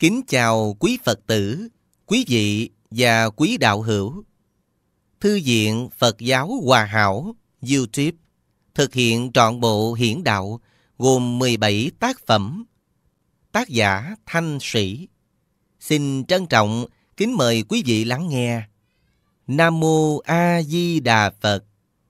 Kính chào quý Phật tử, quý vị và quý đạo hữu. Thư viện Phật giáo Hòa Hảo YouTube thực hiện trọn bộ hiển đạo gồm 17 tác phẩm. Tác giả Thanh Sĩ. Xin trân trọng kính mời quý vị lắng nghe. Nam Mô A Di Đà Phật.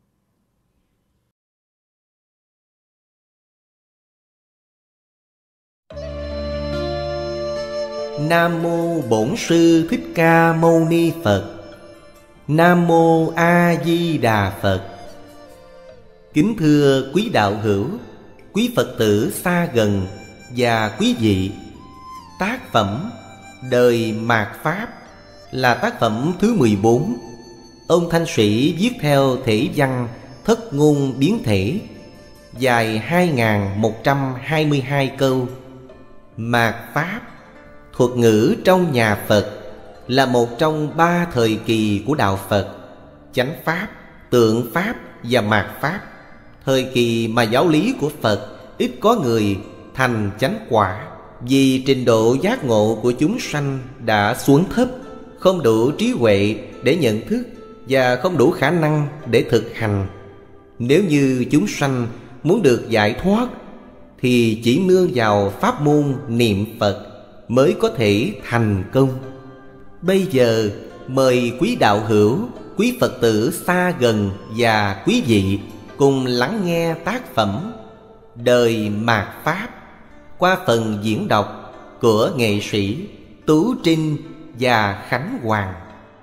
Nam Mô Bổn Sư Thích Ca Mâu Ni Phật. Nam Mô A Di Đà Phật. Kính thưa quý đạo hữu, quý Phật tử xa gần và quý vị, tác phẩm Đời Mạt Pháp là tác phẩm thứ 14. Ông Thanh Sĩ viết theo thể văn thất ngôn biến thể, dài 2122 câu. Mạt Pháp, thuật ngữ trong nhà Phật, là một trong 3 thời kỳ của đạo Phật: chánh Pháp, tượng Pháp và mạt Pháp. Thời kỳ mà giáo lý của Phật ít có người thành chánh quả, vì trình độ giác ngộ của chúng sanh đã xuống thấp, không đủ trí huệ để nhận thức và không đủ khả năng để thực hành. Nếu như chúng sanh muốn được giải thoát thì chỉ nương vào pháp môn niệm Phật mới có thể thành công. Bây giờ mời quý đạo hữu, quý Phật tử xa gần và quý vị cùng lắng nghe tác phẩm Đời Mạt Pháp qua phần diễn đọc của nghệ sĩ Tú Trinh và Khánh Hoàng.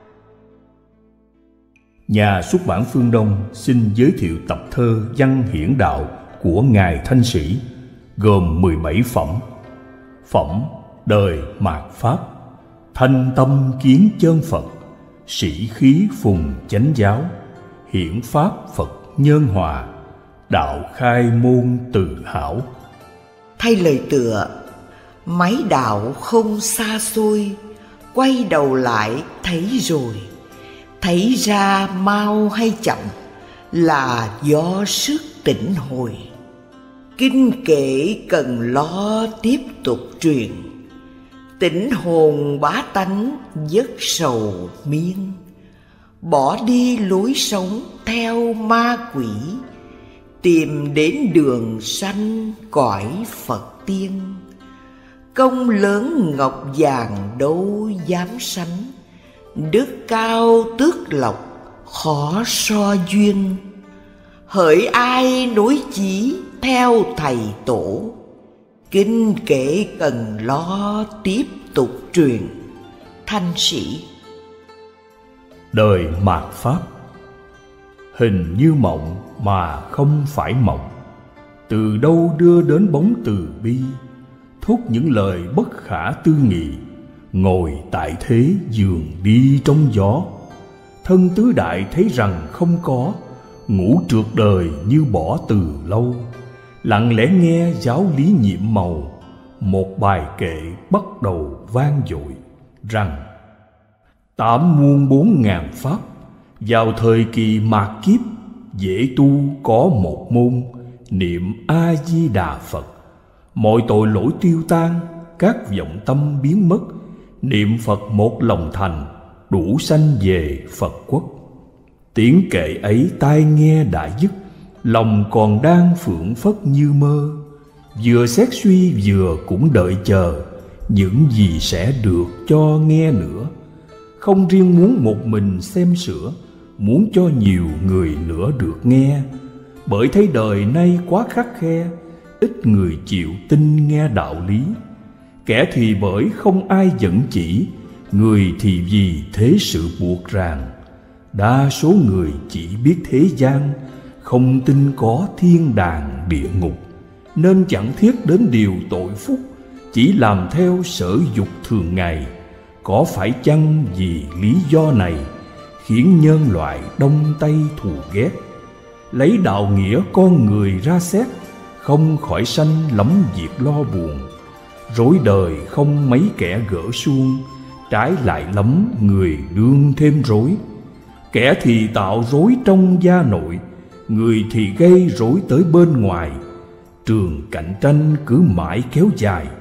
Nhà xuất bản Phương Đông xin giới thiệu tập thơ Văn Hiển Đạo của Ngài Thanh Sĩ, gồm 17 phẩm. Phẩm Đời Mạt Pháp: thanh tâm kiến chân Phật, sĩ khí phùng chánh giáo, hiển pháp Phật nhân hòa, đạo khai môn từ hảo. Thay lời tựa: máy đạo không xa xôi, quay đầu lại thấy rồi. Thấy ra mau hay chậm là do sức tỉnh hồi. Kinh kệ cần lo tiếp tục truyền, tỉnh hồn bá tánh dứt sầu miên. Bỏ đi lối sống theo ma quỷ, tìm đến đường sanh cõi Phật tiên. Công lớn ngọc vàng đâu dám sánh, đức cao tước lộc khó so duyên. Hỡi ai nối chí theo thầy tổ, kinh kệ cần lo tiếp tục truyền. Thanh Sĩ. Đời Mạt Pháp: hình như mộng mà không phải mộng, từ đâu đưa đến bóng từ bi, thốt những lời bất khả tư nghị. Ngồi tại thế giường đi trong gió, thân tứ đại thấy rằng không có, ngủ trượt đời như bỏ từ lâu. Lặng lẽ nghe giáo lý nhiệm màu, một bài kệ bắt đầu vang dội rằng: 8 muôn 4 ngàn pháp, vào thời kỳ mạt kiếp, dễ tu có một môn, niệm A Di Đà Phật. Mọi tội lỗi tiêu tan, các vọng tâm biến mất, niệm Phật một lòng thành, đủ sanh về Phật quốc. Tiếng kệ ấy tai nghe đã dứt, lòng còn đang phượng phất như mơ. Vừa xét suy vừa cũng đợi chờ những gì sẽ được cho nghe nữa. Không riêng muốn một mình xem sửa, muốn cho nhiều người nữa được nghe. Bởi thấy đời nay quá khắt khe, ít người chịu tin nghe đạo lý. Kẻ thì bởi không ai dẫn chỉ, người thì vì thế sự buộc ràng. Đa số người chỉ biết thế gian, không tin có thiên đàng địa ngục, nên chẳng thiết đến điều tội phúc, chỉ làm theo sở dục thường ngày. Có phải chăng vì lý do này khiến nhân loại đông tây thù ghét? Lấy đạo nghĩa con người ra xét, không khỏi sanh lắm việc lo buồn. Rối đời không mấy kẻ gỡ suông, trái lại lắm người đương thêm rối. Kẻ thì tạo rối trong gia nội, người thì gây rối tới bên ngoài. Trường cạnh tranh cứ mãi kéo dài,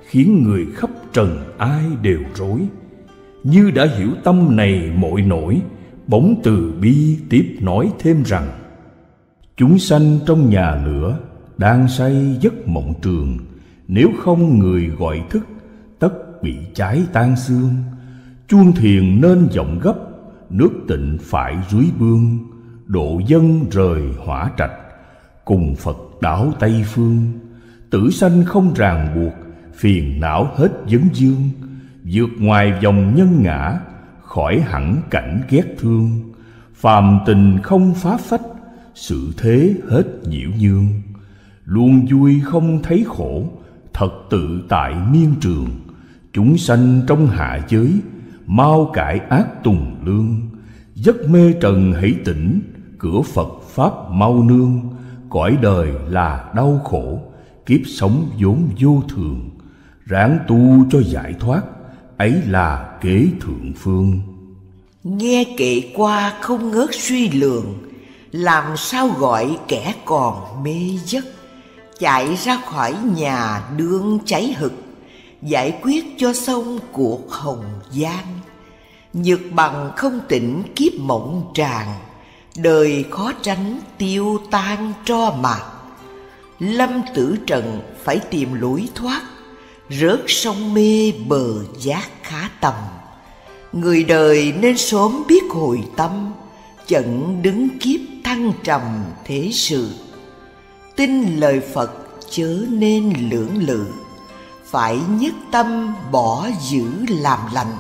khiến người khắp trần ai đều rối. Như đã hiểu tâm này mọi nỗi, bóng từ bi tiếp nói thêm rằng: chúng sanh trong nhà lửa đang say giấc mộng trường, nếu không người gọi thức, tất bị cháy tan xương. Chuông thiền nên vọng gấp, nước tịnh phải rưới bương, độ dân rời hỏa trạch, cùng Phật đảo Tây phương. Tử sanh không ràng buộc, phiền não hết vấn dương, vượt ngoài vòng nhân ngã, khỏi hẳn cảnh ghét thương. Phàm tình không phá phách, sự thế hết nhiễu nhương. Luôn vui không thấy khổ, thật tự tại miên trường. Chúng sanh trong hạ giới, mau cải ác tùng lương. Giấc mê trần hãy tỉnh, cửa Phật Pháp mau nương. Cõi đời là đau khổ, kiếp sống vốn vô thường. Ráng tu cho giải thoát, ấy là kế thượng phương. Nghe kệ qua không ngớt suy lường, làm sao gọi kẻ còn mê giấc. Chạy ra khỏi nhà đương cháy hực, giải quyết cho xong cuộc hồng gian. Nhược bằng không tỉnh kiếp mộng tràn, đời khó tránh tiêu tan tro mạt. Lâm tử trần phải tìm lối thoát, rớt sông mê bờ giác khá tầm. Người đời nên sớm biết hồi tâm, chận đứng kiếp thăng trầm thế sự. Tin lời Phật chớ nên lưỡng lự, phải nhất tâm bỏ giữ làm lành.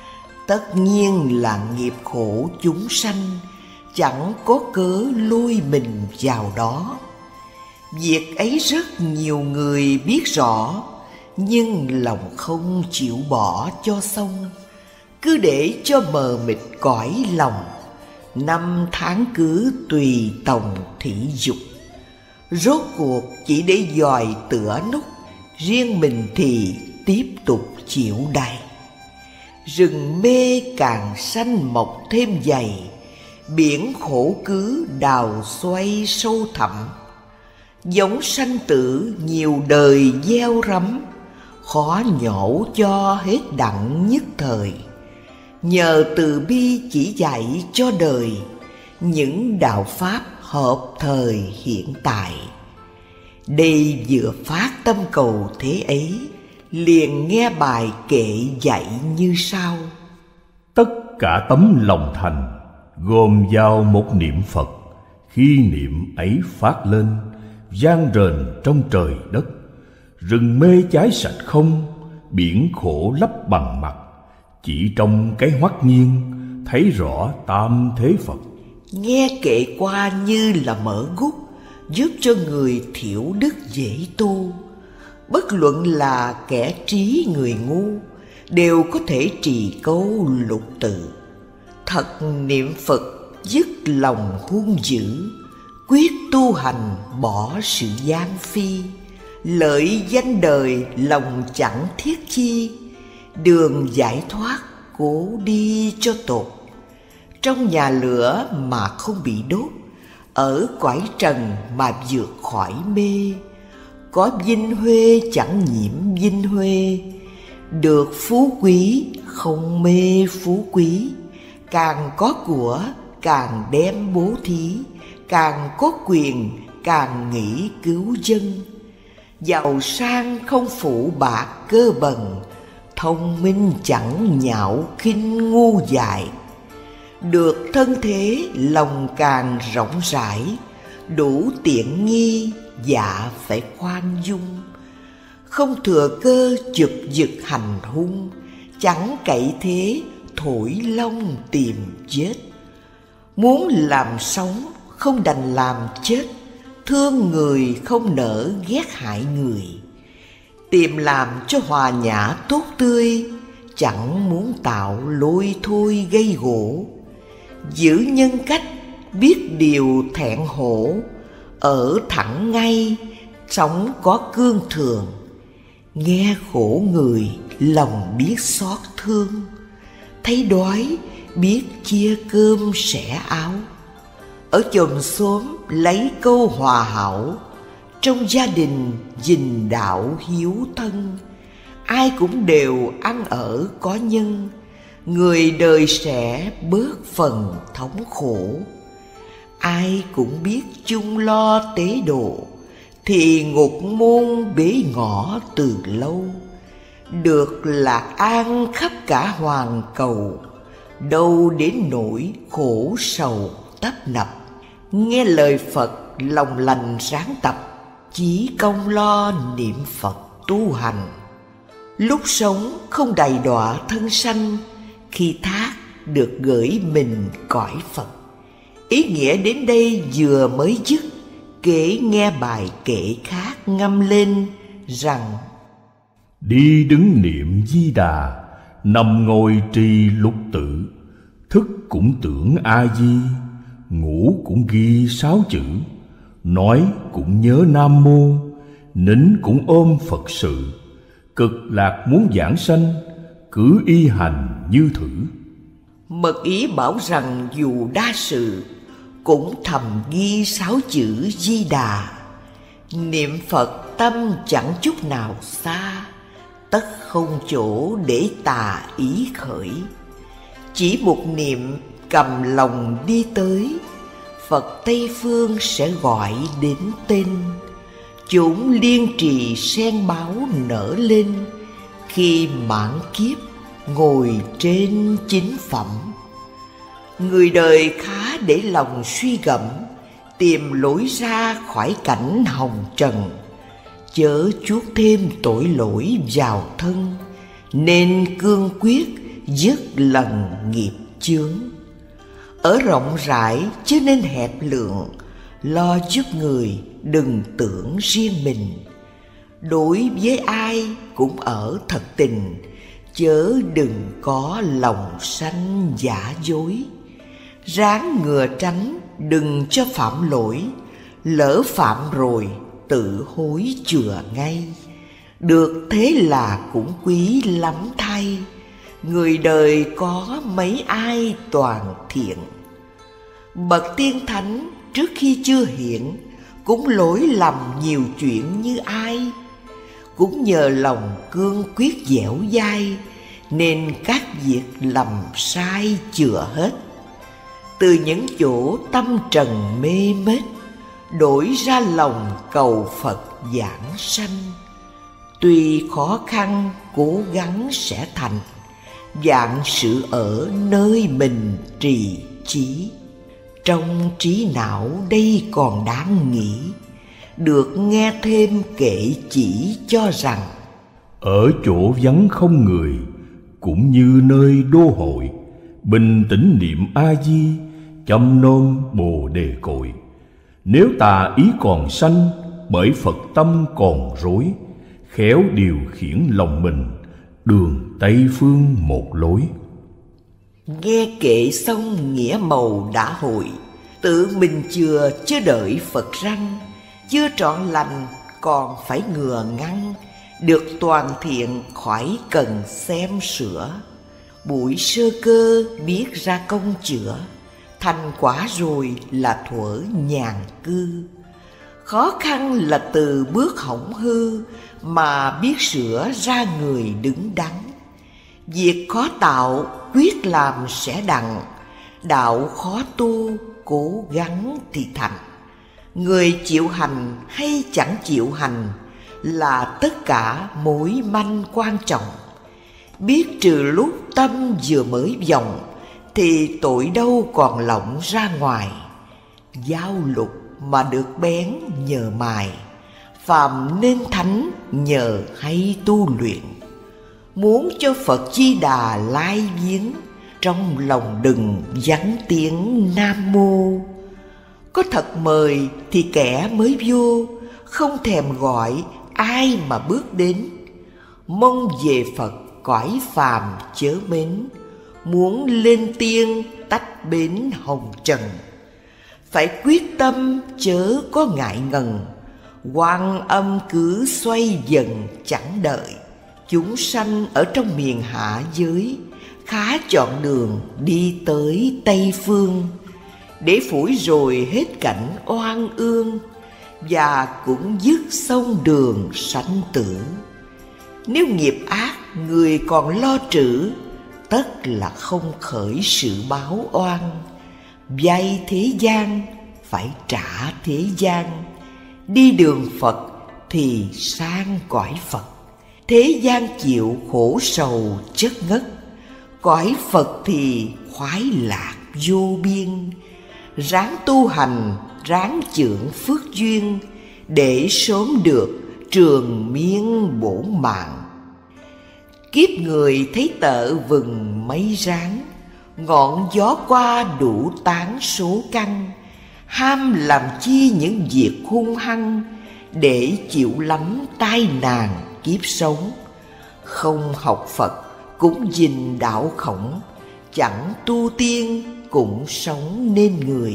Tất nhiên là nghiệp khổ chúng sanh, chẳng có cớ lôi mình vào đó. Việc ấy rất nhiều người biết rõ, nhưng lòng không chịu bỏ cho xong. Cứ để cho mờ mịt cõi lòng, năm tháng cứ tùy tòng thị dục. Rốt cuộc chỉ để dòi tựa nút, riêng mình thì tiếp tục chịu đày. Rừng mê càng xanh mọc thêm dày, biển khổ cứ đào xoay sâu thẳm. Giống sanh tử nhiều đời gieo rắm, khó nhổ cho hết đặng nhất thời. Nhờ từ bi chỉ dạy cho đời, những đạo pháp hợp thời hiện tại. Đây vừa phát tâm cầu thế ấy, liền nghe bài kệ dạy như sau. Tất cả tấm lòng thành, gồm vào một niệm Phật. Khi niệm ấy phát lên, vang rền trong trời đất. Rừng mê cháy sạch không, biển khổ lấp bằng mặt. Chỉ trong cái hoắc nhiên, thấy rõ tam thế Phật. Nghe kệ qua như là mở gút, giúp cho người thiểu đức dễ tu. Bất luận là kẻ trí người ngu, đều có thể trì câu lục tự. Thật niệm Phật dứt lòng hung dữ, quyết tu hành bỏ sự gian phi. Lợi danh đời lòng chẳng thiết chi, đường giải thoát cố đi cho tột. Trong nhà lửa mà không bị đốt, ở cõi trần mà vượt khỏi mê. Có vinh huê chẳng nhiễm vinh huê, được phú quý không mê phú quý. Càng có của càng đem bố thí, càng có quyền càng nghĩ cứu dân. Giàu sang không phụ bạc cơ bần, thông minh chẳng nhạo khinh ngu dại. Được thân thế lòng càng rộng rãi, đủ tiện nghi dạ phải khoan dung. Không thừa cơ chực giật hành hung, chẳng cậy thế thổi long tìm chết. Muốn làm sống không đành làm chết, thương người không nỡ ghét hại người. Tìm làm cho hòa nhã tốt tươi, chẳng muốn tạo lôi thôi gây gỗ. Giữ nhân cách biết điều thẹn hổ, ở thẳng ngay sống có cương thường. Nghe khổ người lòng biết xót thương, thấy đói biết chia cơm sẻ áo. Ở chòm xóm lấy câu hòa hảo, trong gia đình gìn đạo hiếu thân. ai cũng đều ăn ở có nhân, người đời sẽ bớt phần thống khổ. Ai cũng biết chung lo tế độ, thì ngục môn bế ngõ từ lâu. Được lạc an khắp cả hoàn cầu, đâu đến nỗi khổ sầu tấp nập. Nghe lời Phật lòng lành ráng tập, chí công lo niệm Phật tu hành. Lúc sống không đầy đọa thân sanh, khi thác được gửi mình cõi Phật. Ý nghĩa đến đây vừa mới dứt, kể nghe bài kệ khác ngâm lên rằng: đi đứng niệm Di Đà, nằm ngồi trì lục tự, thức cũng tưởng A Di, ngủ cũng ghi 6 chữ, nói cũng nhớ Nam Mô, nín cũng ôm Phật sự, cực lạc muốn giảng sanh, cứ y hành như thử. Mật ý bảo rằng dù đa sự, cũng thầm ghi 6 chữ Di Đà. Niệm Phật tâm chẳng chút nào xa, tất không chỗ để tà ý khởi. Chỉ một niệm cầm lòng đi tới, Phật Tây Phương sẽ gọi đến tên. Chốn liên trì sen báo nở lên, khi mãn kiếp ngồi trên chính phẩm. Người đời khá để lòng suy gẫm, tìm lối ra khỏi cảnh hồng trần. Chớ chuốc thêm tội lỗi vào thân, nên cương quyết dứt lần nghiệp chướng. Ở rộng rãi chứ nên hẹp lượng, lo giúp người đừng tưởng riêng mình. Đối với ai cũng ở thật tình, chớ đừng có lòng sanh giả dối. Ráng ngừa tránh đừng cho phạm lỗi, lỡ phạm rồi tự hối chừa ngay. Được thế là cũng quý lắm thay, người đời có mấy ai toàn thiện. Bậc tiên thánh trước khi chưa hiện, cũng lỗi lầm nhiều chuyện như ai. Cũng nhờ lòng cương quyết dẻo dai, nên các việc lầm sai chừa hết. Từ những chỗ tâm trần mê mết, đổi ra lòng cầu Phật giảng sanh. Tuy khó khăn cố gắng sẽ thành, vạn sự ở nơi mình trì chí. Trong trí não đây còn đáng nghĩ, được nghe thêm kệ chỉ cho rằng: ở chỗ vắng không người, cũng như nơi đô hội, bình tĩnh niệm A Di, chăm nom Bồ Đề cội. Nếu tà ý còn sanh, bởi Phật tâm còn rối, khéo điều khiển lòng mình, đường Tây Phương một lối. Nghe kệ xong nghĩa màu đã hội, tự mình chừa chớ đợi Phật răng. Chưa trọn lành còn phải ngừa ngăn, được toàn thiện khỏi cần xem sửa. Buổi sơ cơ biết ra công chữa, thành quả rồi là thuở nhàn cư. Khó khăn là từ bước hỏng hư, mà biết sửa ra người đứng đắn. Việc khó tạo quyết làm sẽ đặng, đạo khó tu cố gắng thì thành. Người chịu hành hay chẳng chịu hành là tất cả mối manh quan trọng. Biết trừ lúc tâm vừa mới vọng, thì tội đâu còn lỏng ra ngoài. Dao lục mà được bén nhờ mài, phàm nên thánh nhờ hay tu luyện. Muốn cho Phật Di Đà lai viếng, trong lòng đừng vắng tiếng Nam Mô. Có thật mời thì kẻ mới vô, không thèm gọi ai mà bước đến. Mong về Phật cõi phàm chớ mến, muốn lên tiên tách bến hồng trần. Phải quyết tâm chớ có ngại ngần, Quan Âm cứ xoay dần chẳng đợi. Chúng sanh ở trong miền hạ giới, khá chọn đường đi tới Tây Phương, để phủi rồi hết cảnh oan ương, và cũng dứt xong đường sanh tử. Nếu nghiệp ác người còn lo trữ, tất là không khởi sự báo oan. Vay thế gian phải trả thế gian, đi đường Phật thì sang cõi Phật. Thế gian chịu khổ sầu chất ngất, cõi Phật thì khoái lạc vô biên. Ráng tu hành, ráng chưởng phước duyên, để sớm được trường miên bổn mạng. Kiếp người thấy tợ vừng mấy ráng, ngọn gió qua đủ tán số căn. Ham làm chi những việc hung hăng, để chịu lắm tai nạn kiếp sống. Không học Phật cũng gìn đạo khổng, chẳng tu tiên cũng sống nên người.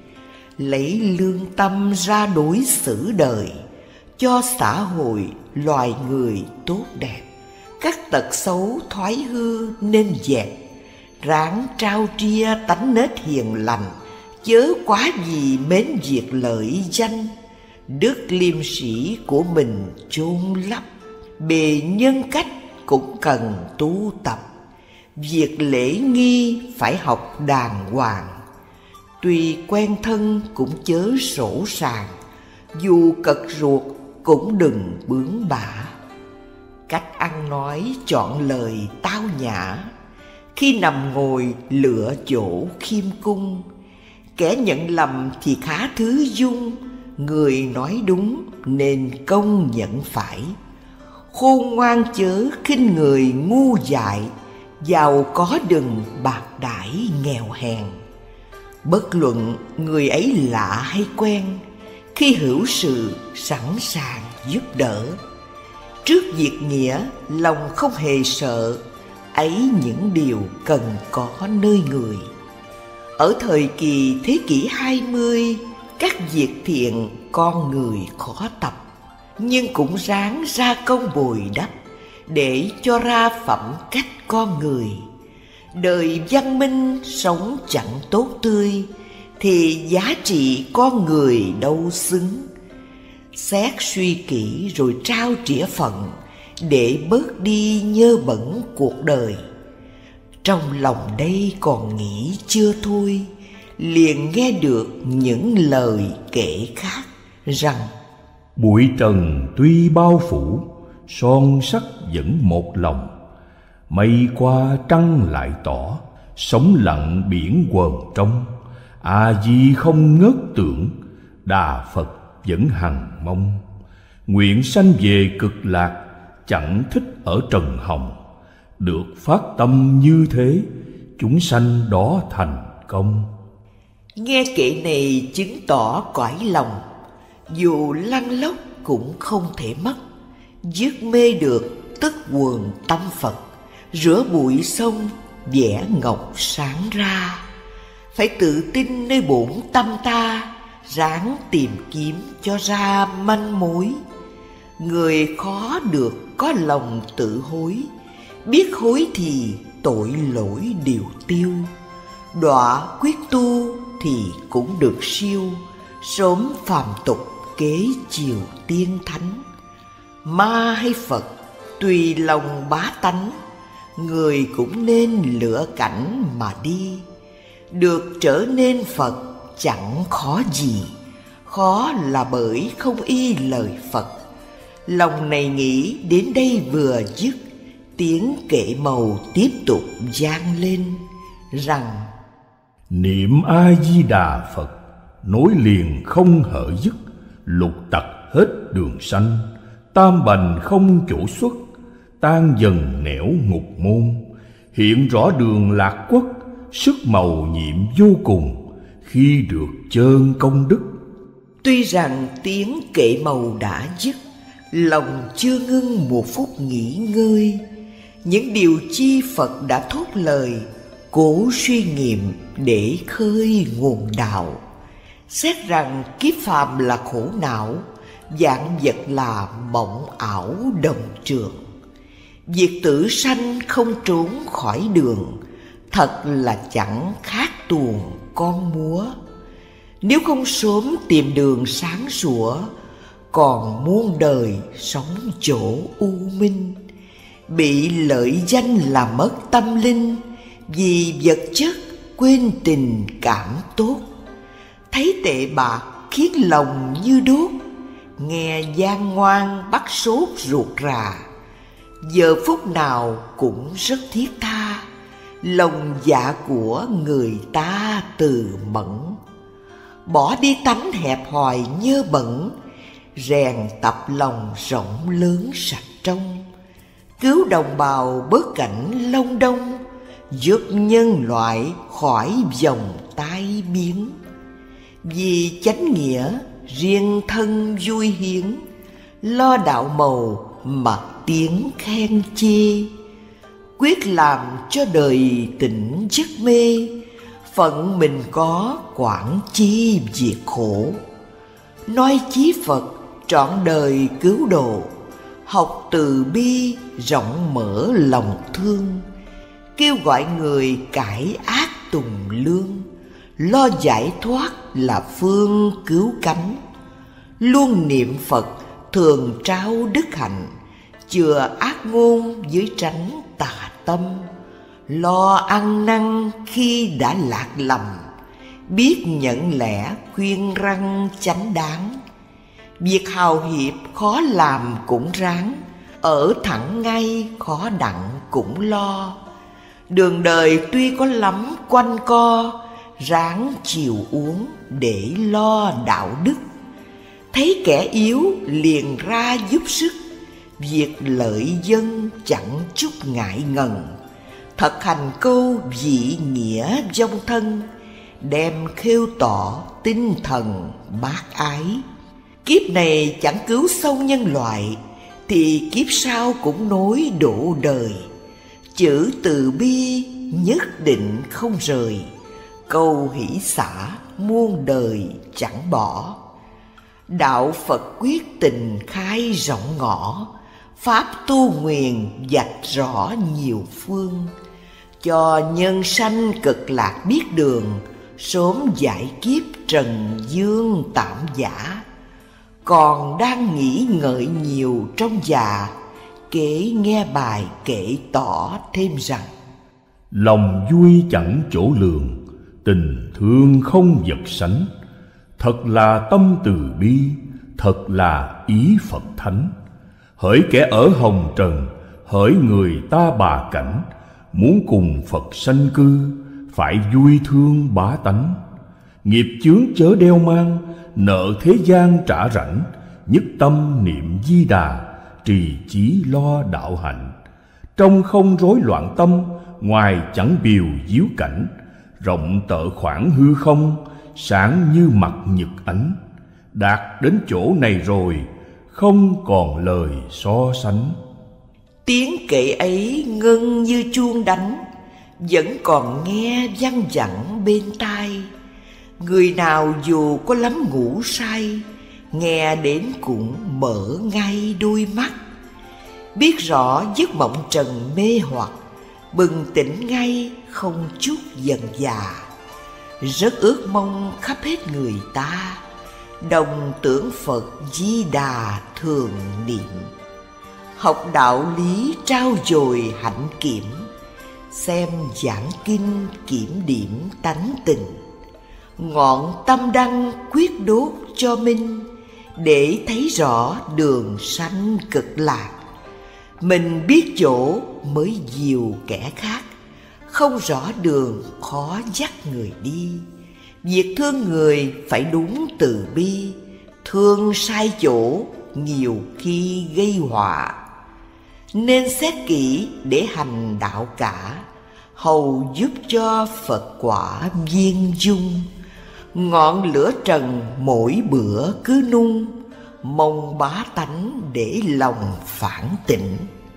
Lấy lương tâm ra đối xử đời, cho xã hội loài người tốt đẹp. Các tật xấu thoái hư nên dẹp, ráng trao tria tánh nết hiền lành, chớ quá gì mến việc lợi danh. Đức liêm sĩ của mình chôn lấp, bề nhân cách cũng cần tu tập. Việc lễ nghi phải học đàng hoàng, tuy quen thân cũng chớ sổ sàng. Dù cật ruột cũng đừng bướng bả, cách ăn nói chọn lời tao nhã. Khi nằm ngồi lựa chỗ khiêm cung, kẻ nhận lầm thì khá thứ dung. Người nói đúng nên công nhận phải, khôn ngoan chớ khinh người ngu dại. Giàu có đừng bạc đãi nghèo hèn, bất luận người ấy lạ hay quen. Khi hữu sự sẵn sàng giúp đỡ, trước việc nghĩa lòng không hề sợ. Ấy những điều cần có nơi người. Ở thời kỳ thế kỷ 20, các việc thiện con người khó tập, nhưng cũng ráng ra công bồi đắp, để cho ra phẩm cách con người. Đời văn minh sống chẳng tốt tươi, thì giá trị con người đâu xứng. Xét suy kỹ rồi trao trĩa phận, để bớt đi nhơ bẩn cuộc đời. Trong lòng đây còn nghĩ chưa thôi, liền nghe được những lời kể khác rằng: Bụi trần tuy bao phủ, son sắc vẫn một lòng. Mây qua trăng lại tỏ, sóng lặng biển quờn trong. A-di không ngớt tưởng, Đà Phật vẫn hằng mong. Nguyện sanh về cực lạc, chẳng thích ở trần hồng. Được phát tâm như thế, chúng sanh đó thành công. Nghe kệ này chứng tỏ cõi lòng, dù lăn lóc cũng không thể mất. Dứt mê được tức quần tâm Phật, rửa bụi sông vẽ ngọc sáng ra. Phải tự tin nơi bổn tâm ta, ráng tìm kiếm cho ra manh mối. Người khó được có lòng tự hối, biết hối thì tội lỗi đều tiêu. Đọa quyết tu thì cũng được siêu, sớm phàm tục kế chiều tiên thánh. Ma hay Phật tùy lòng bá tánh, người cũng nên lựa cảnh mà đi. Được trở nên Phật chẳng khó gì, khó là bởi không y lời Phật. Lòng này nghĩ đến đây vừa dứt, tiếng kệ màu tiếp tục vang lên rằng: Niệm A-di-đà Phật, nối liền không hở dứt. Lục tặc hết đường sanh, tam bành không chỗ xuất. Tan dần nẻo ngục môn, hiện rõ đường lạc quốc. Sức màu nhiệm vô cùng, khi được chơn công đức. Tuy rằng tiếng kệ màu đã dứt, lòng chưa ngưng một phút nghỉ ngơi. Những điều chi Phật đã thốt lời, cố suy nghiệm để khơi nguồn đạo. Xét rằng kiếp phàm là khổ não, vạn vật là mộng ảo đồng trường. Việc tử sanh không trốn khỏi đường, thật là chẳng khác tuồng con múa. Nếu không sớm tìm đường sáng sủa, còn muôn đời sống chỗ u minh. bị lợi danh làm mất tâm linh, vì vật chất quên tình cảm tốt. Thấy tệ bạc khiến lòng như đốt, nghe gian ngoan bắt sốt ruột rà. Giờ phút nào cũng rất thiết tha, lòng dạ của người ta từ mẫn. Bỏ đi tánh hẹp hòi nhơ bẩn, rèn tập lòng rộng lớn sạch trong. Cứu đồng bào bớt cảnh long đong, giúp nhân loại khỏi dòng tai biến. Vì chánh nghĩa riêng thân vui hiến, lo đạo màu mà tiếng khen chê. Quyết làm cho đời tỉnh giấc mê, phận mình có quản chi việc khổ. Nói chí Phật trọn đời cứu độ, học từ bi rộng mở lòng thương. Kêu gọi người cải ác tùng lương, lo giải thoát là phương cứu cánh. Luôn niệm Phật thường trao đức hạnh, chừa ác ngôn dưới tránh tà tâm. Lo ăn năn khi đã lạc lầm, biết nhận lẽ khuyên răn chánh đáng. Việc hào hiệp khó làm cũng ráng, ở thẳng ngay khó đặng cũng lo. Đường đời tuy có lắm quanh co, ráng chịu uống để lo đạo đức. Thấy kẻ yếu liền ra giúp sức, việc lợi dân chẳng chút ngại ngần. Thật hành câu vị nghĩa vong thân, đem khêu tỏ tinh thần bác ái. Kiếp này chẳng cứu xong nhân loại, thì kiếp sau cũng nối độ đời. Chữ từ bi nhất định không rời, câu hỷ xả muôn đời chẳng bỏ. Đạo Phật quyết tình khai rộng ngõ, pháp tu nguyện vạch rõ nhiều phương. Cho nhân sanh cực lạc biết đường, sớm giải kiếp trần dương tạm giả. Còn đang nghĩ ngợi nhiều trong già, kể nghe bài kể tỏ thêm rằng: lòng vui chẳng chỗ lường, tình thương không vật sánh. Thật là tâm từ bi, thật là ý Phật thánh. Hỡi kẻ ở hồng trần, hỡi người ta bà cảnh, muốn cùng Phật sanh cư, phải vui thương bá tánh. Nghiệp chướng chớ đeo mang, nợ thế gian trả rảnh. Nhất tâm niệm Di Đà, trì chí lo đạo hạnh. Trong không rối loạn tâm, ngoài chẳng biều diếu cảnh. Rộng tợ khoảng hư không, sáng như mặt nhật ánh. Đạt đến chỗ này rồi, không còn lời so sánh. Tiếng kệ ấy ngân như chuông đánh, vẫn còn nghe văng vẳng bên tai. Người nào dù có lắm ngủ say, nghe đến cũng mở ngay đôi mắt. Biết rõ giấc mộng trần mê hoặc, bừng tỉnh ngay không chút dần dà. Rất ước mong khắp hết người ta, đồng tưởng Phật Di Đà thường niệm. Học đạo lý trao dồi hạnh kiểm, xem giảng kinh kiểm điểm tánh tình. Ngọn tâm đăng quyết đốt cho minh, để thấy rõ đường sanh cực lạc. Mình biết chỗ mới dìu kẻ khác, không rõ đường khó dắt người đi. Việc thương người phải đúng từ bi, thương sai chỗ nhiều khi gây họa. Nên xét kỹ để hành đạo cả, hầu giúp cho Phật quả viên dung. Ngọn lửa trần mỗi bữa cứ nung, mong bá tánh để lòng phản tỉnh.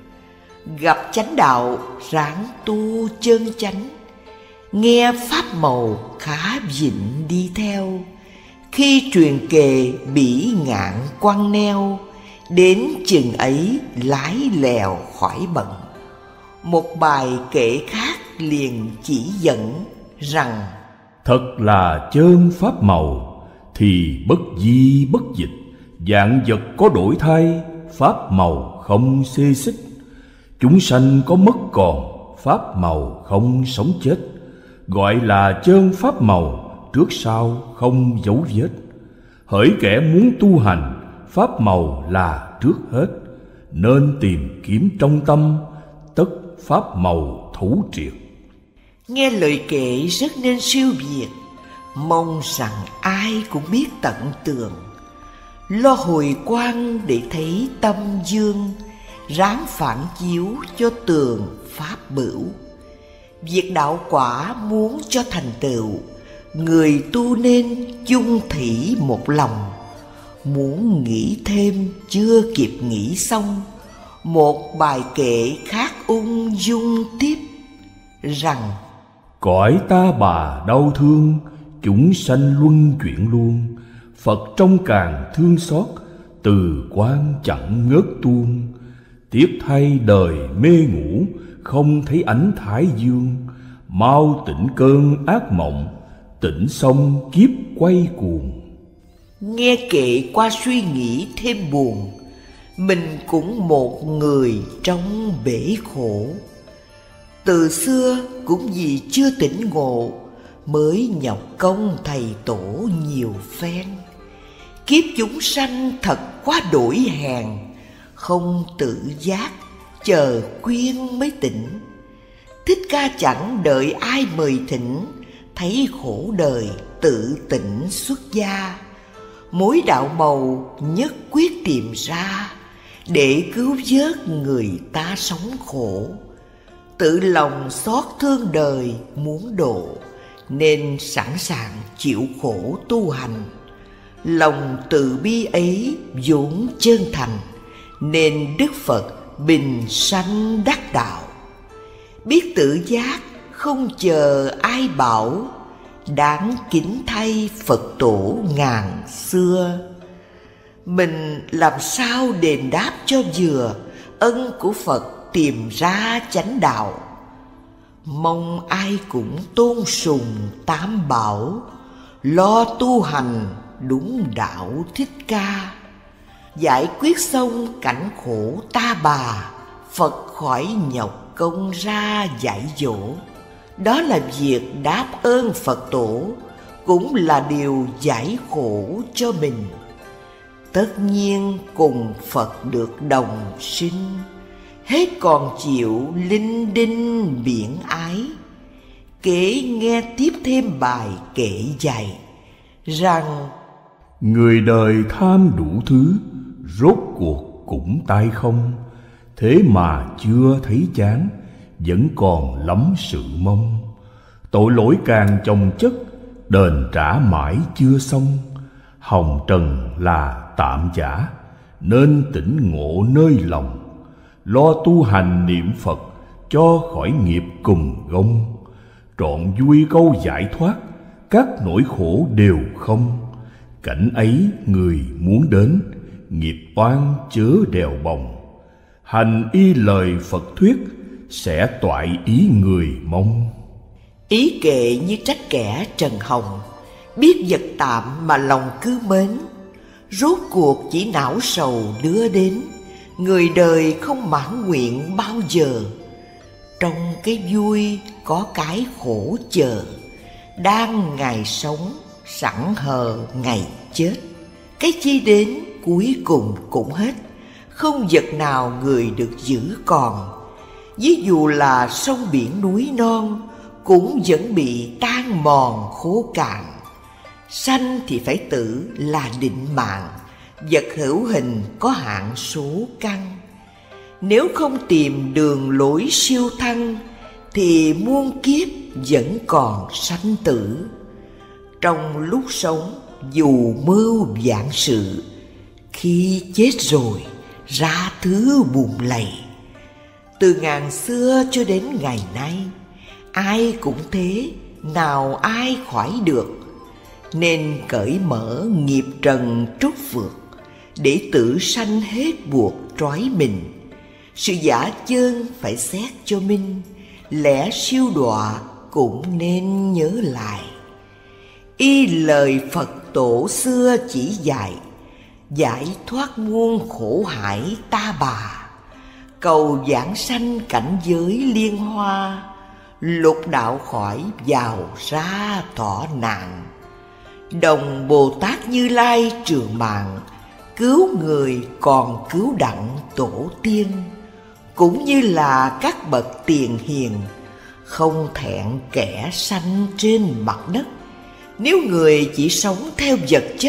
Gặp chánh đạo ráng tu chân chánh, nghe pháp màu khá vịnh đi theo. Khi truyền kề bỉ ngạn quăng neo, đến chừng ấy lái lèo khỏi bận. Một bài kệ khác liền chỉ dẫn rằng: thật là chơn pháp màu, thì bất di bất dịch. Vạn vật có đổi thay, pháp màu không xê xích. Chúng sanh có mất còn pháp màu không sống chết, gọi là chơn pháp màu, trước sau không dấu vết. Hỡi kẻ muốn tu hành, pháp màu là trước hết, nên tìm kiếm trong tâm, tất pháp màu thấu triệt. Nghe lời kệ rất nên siêu việt, mong rằng ai cũng biết tận tường. Lo hồi quang để thấy tâm dương, ráng phản chiếu cho tường pháp bửu. Việc đạo quả muốn cho thành tựu, người tu nên chung thủy một lòng. Muốn nghĩ thêm chưa kịp nghĩ xong, một bài kệ khác ung dung tiếp rằng: Cõi ta bà đau thương, chúng sanh luân chuyển luôn. Phật trong càng thương xót, từ quan chẳng ngớt tuôn. Tiếc thay đời mê ngủ, không thấy ánh thái dương. Mau tỉnh cơn ác mộng, tỉnh xong kiếp quay cuồng. Nghe kệ qua suy nghĩ thêm buồn, mình cũng một người trong bể khổ. Từ xưa cũng vì chưa tỉnh ngộ, mới nhọc công thầy tổ nhiều phen. Kiếp chúng sanh thật quá đổi hèn, không tự giác, chờ khuyên mới tỉnh. Thích Ca chẳng đợi ai mời thỉnh, thấy khổ đời tự tỉnh xuất gia. Mối đạo màu nhất quyết tìm ra, để cứu vớt người ta sống khổ. Tự lòng xót thương đời muốn độ, nên sẵn sàng chịu khổ tu hành. Lòng từ bi ấy vốn chân thành, nên Đức Phật bình sanh đắc đạo. Biết tự giác không chờ ai bảo, đáng kính thay Phật tổ ngàn xưa. Mình làm sao đền đáp cho vừa, ân của Phật tìm ra chánh đạo. Mong ai cũng tôn sùng tám bảo, lo tu hành đúng đạo Thích Ca. Giải quyết xong cảnh khổ ta bà, Phật khỏi nhọc công ra dạy dỗ. Đó là việc đáp ơn Phật tổ, cũng là điều giải khổ cho mình. Tất nhiên cùng Phật được đồng sinh, hết còn chịu linh đinh biển ái. Kể nghe tiếp thêm bài kệ dạy rằng: Người đời tham đủ thứ, rốt cuộc cũng tai không. Thế mà chưa thấy chán, vẫn còn lắm sự mong. Tội lỗi càng chồng chất, đền trả mãi chưa xong. Hồng trần là tạm giả, nên tỉnh ngộ nơi lòng. Lo tu hành niệm Phật, cho khỏi nghiệp cùng gông. Trọn vui câu giải thoát, các nỗi khổ đều không. Cảnh ấy người muốn đến, nghiệp oan chớ đèo bồng. Hành y lời Phật thuyết, sẽ toại ý người mong. Ý kệ như trách kẻ trần hồng, biết vật tạm mà lòng cứ mến. Rốt cuộc chỉ não sầu đưa đến, người đời không mãn nguyện bao giờ. Trong cái vui có cái khổ chờ, đang ngày sống sẵn hờ ngày chết. Cái chi đến cuối cùng cũng hết, không vật nào người được giữ còn. Ví dụ là sông biển núi non, cũng vẫn bị tan mòn khô cạn. Sanh thì phải tử là định mạng, vật hữu hình có hạn số căn. Nếu không tìm đường lối siêu thăng, thì muôn kiếp vẫn còn sanh tử. Trong lúc sống dù mưu vạn sự, khi chết rồi ra thứ buồn lầy. Từ ngàn xưa cho đến ngày nay, ai cũng thế, nào ai khỏi được. Nên cởi mở nghiệp trần trút vượt, để tự sanh hết buộc trói mình. Sự giả chơn phải xét cho minh, lẽ siêu đọa cũng nên nhớ lại. Y lời Phật tổ xưa chỉ dạy, giải thoát muôn khổ hải ta bà. cầu giảng sanh cảnh giới liên hoa, lục đạo khỏi vào ra thọ nạn. Đồng Bồ Tát Như Lai trường mạng, cứu người còn cứu đặng tổ tiên. Cũng như là các bậc tiền hiền, không thẹn kẻ sanh trên mặt đất. Nếu người chỉ sống theo vật chất,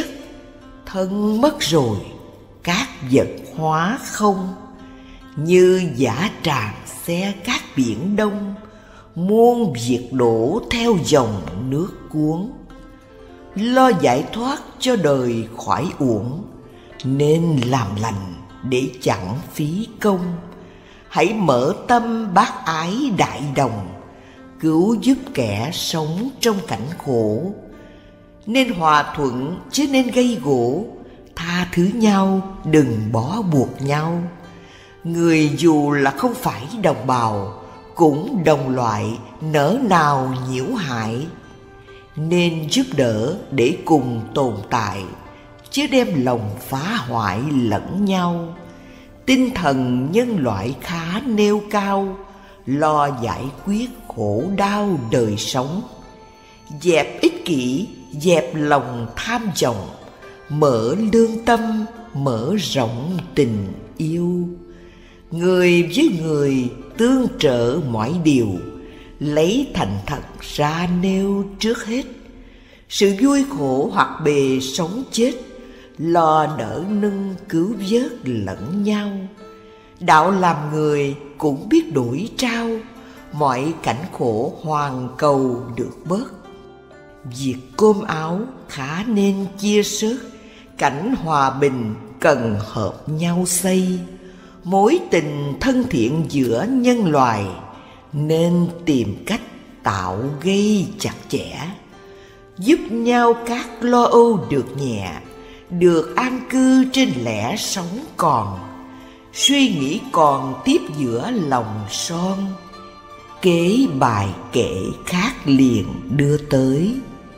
thân mất rồi, các vật hóa không. Như dã tràng xe cát biển đông, muôn việc đổ theo dòng nước cuốn. Lo giải thoát cho đời khỏi uổng, nên làm lành để chẳng phí công. Hãy mở tâm bác ái đại đồng, cứu giúp kẻ sống trong cảnh khổ. Nên hòa thuận chứ nên gây gổ, tha thứ nhau đừng bó buộc nhau. Người dù là không phải đồng bào, cũng đồng loại nỡ nào nhiễu hại. Nên giúp đỡ để cùng tồn tại, chứ đem lòng phá hoại lẫn nhau. Tinh thần nhân loại khá nêu cao, lo giải quyết khổ đau đời sống. Dẹp ích kỷ, dẹp lòng tham vọng, mở lương tâm, mở rộng tình yêu. Người với người tương trợ mọi điều, lấy thành thật ra nêu trước hết. Sự vui khổ hoặc bề sống chết, lo đỡ nâng cứu vớt lẫn nhau. Đạo làm người cũng biết đổi trao, mọi cảnh khổ hoàn cầu được bớt. Việc cơm áo khá nên chia sớt, cảnh hòa bình cần hợp nhau xây. Mối tình thân thiện giữa nhân loài, nên tìm cách tạo gây chặt chẽ. Giúp nhau các lo âu được nhẹ, được an cư trên lẽ sống còn. Suy nghĩ còn tiếp giữa lòng son, kế bài kệ khác liền đưa tới.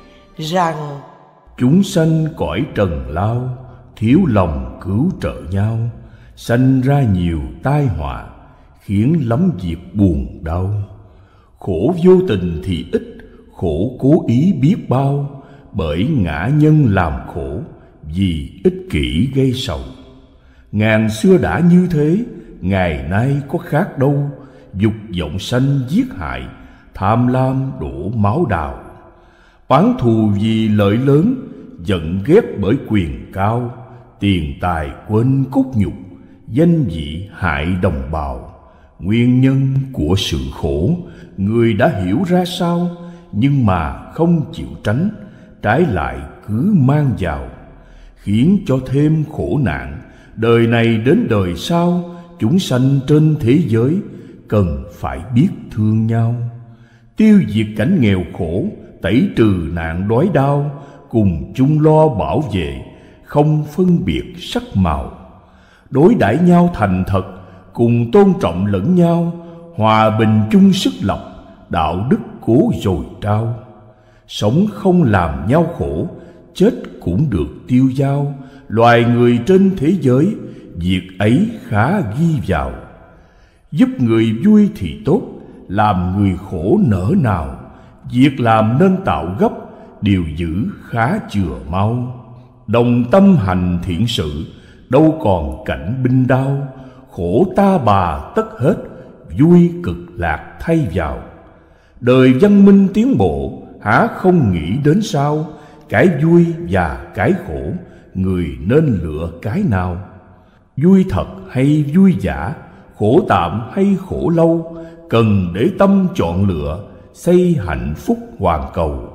Rằng chúng sanh cõi trần lao, thiếu lòng cứu trợ nhau, sanh ra nhiều tai họa, khiến lắm việc buồn đau. Khổ vô tình thì ít, khổ cố ý biết bao. Bởi ngã nhân làm khổ, vì ích kỷ gây sầu. Ngàn xưa đã như thế, ngày nay có khác đâu. Dục vọng sanh giết hại, tham lam đổ máu đào. Oán thù vì lợi lớn, giận ghét bởi quyền cao. Tiền tài quên cốt nhục, danh vị hại đồng bào. Nguyên nhân của sự khổ, người đã hiểu ra sao, nhưng mà không chịu tránh, trái lại cứ mang vào, khiến cho thêm khổ nạn. Đời này đến đời sau, chúng sanh trên thế giới cần phải biết thương nhau. Tiêu diệt cảnh nghèo khổ, tẩy trừ nạn đói đau, cùng chung lo bảo vệ, không phân biệt sắc màu. Đối đãi nhau thành thật, cùng tôn trọng lẫn nhau, hòa bình chung sức lập, đạo đức cố dồi trao. Sống không làm nhau khổ, chết cũng được tiêu dao. Loài người trên thế giới, việc ấy khá ghi vào. Giúp người vui thì tốt, làm người khổ nỡ nào. Việc làm nên tạo gấp, điều giữ khá chừa mau. Đồng tâm hành thiện sự, đâu còn cảnh binh đau. Khổ ta bà tất hết, vui cực lạc thay vào. Đời văn minh tiến bộ, há không nghĩ đến sao? Cái vui và cái khổ, người nên lựa cái nào? Vui thật hay vui giả, khổ tạm hay khổ lâu, cần để tâm chọn lựa, xây hạnh phúc hoàn cầu.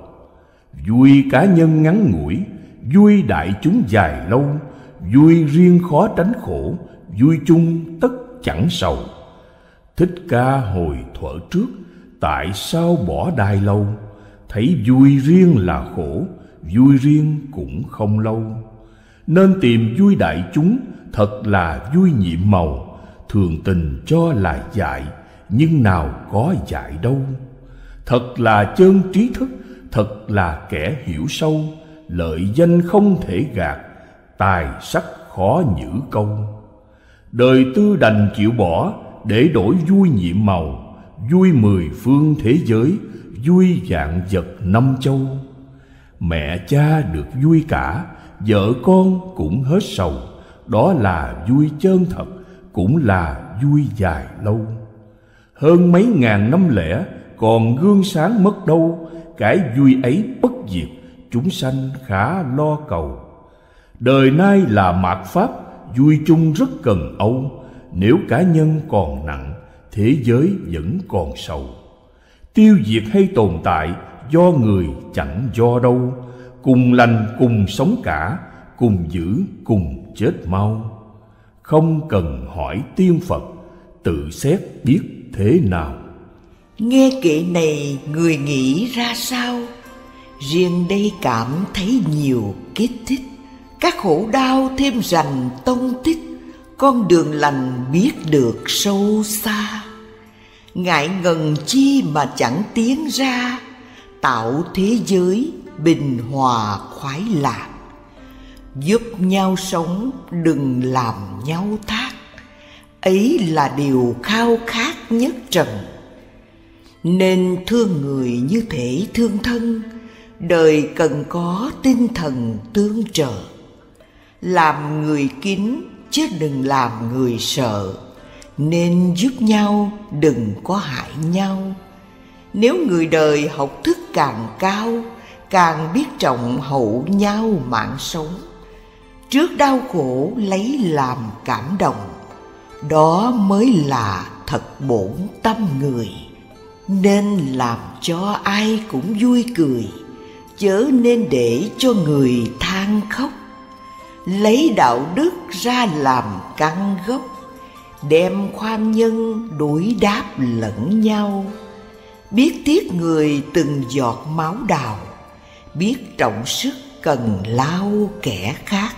Vui cá nhân ngắn ngủi, vui đại chúng dài lâu. Vui riêng khó tránh khổ, vui chung tất chẳng sầu. Thích Ca hồi thuở trước, tại sao bỏ đài lâu? Thấy vui riêng là khổ, vui riêng cũng không lâu. Nên tìm vui đại chúng, thật là vui nhiệm màu. Thường tình cho là dại, nhưng nào có dại đâu. Thật là chân trí thức, thật là kẻ hiểu sâu. Lợi danh không thể gạt, tài sắc khó nhử câu. Đời tư đành chịu bỏ, để đổi vui nhiệm màu, vui 10 phương thế giới, vui vạn vật 5 châu. Mẹ cha được vui cả, vợ con cũng hết sầu. Đó là vui chân thật, cũng là vui dài lâu. Hơn mấy ngàn năm lẻ, còn gương sáng mất đâu. Cái vui ấy bất diệt, chúng sanh khá lo cầu. Đời nay là mạt pháp, vui chung rất cần âu. Nếu cá nhân còn nặng, thế giới vẫn còn sầu. Tiêu diệt hay tồn tại, do người chẳng do đâu. Cùng lành cùng sống cả, cùng giữ cùng chết mau. Không cần hỏi tiên Phật, tự xét biết thế nào. Nghe kệ này người nghĩ ra sao? Riêng đây cảm thấy nhiều kích thích. Các khổ đau thêm rành tông tích, con đường lành biết được sâu xa. Ngại ngần chi mà chẳng tiến ra, tạo thế giới bình hòa khoái lạc. Giúp nhau sống đừng làm nhau thác, ấy là điều khao khát nhất trần. Nên thương người như thể thương thân, đời cần có tinh thần tương trợ. Làm người kính chứ đừng làm người sợ, nên giúp nhau đừng có hại nhau. Nếu người đời học thức càng cao, càng biết trọng hậu nhau mạng sống. Trước đau khổ lấy làm cảm động, đó mới là thật bổn tâm người. Nên làm cho ai cũng vui cười, chớ nên để cho người than khóc. Lấy đạo đức ra làm căn gốc, đem khoan nhân đối đáp lẫn nhau. Biết tiếc người từng giọt máu đào, biết trọng sức cần lao kẻ khác.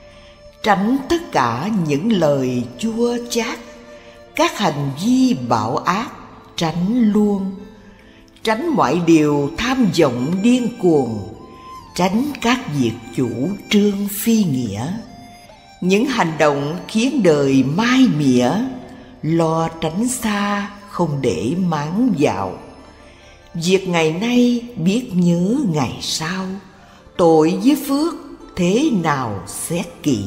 Tránh tất cả những lời chua chát, các hành vi bạo ác tránh luôn. Tránh mọi điều tham vọng điên cuồng, tránh các việc chủ trương phi nghĩa. Những hành động khiến đời mai mỉa, lo tránh xa không để máng vào. Việc ngày nay biết nhớ ngày sau, tội với phước thế nào xét kỹ.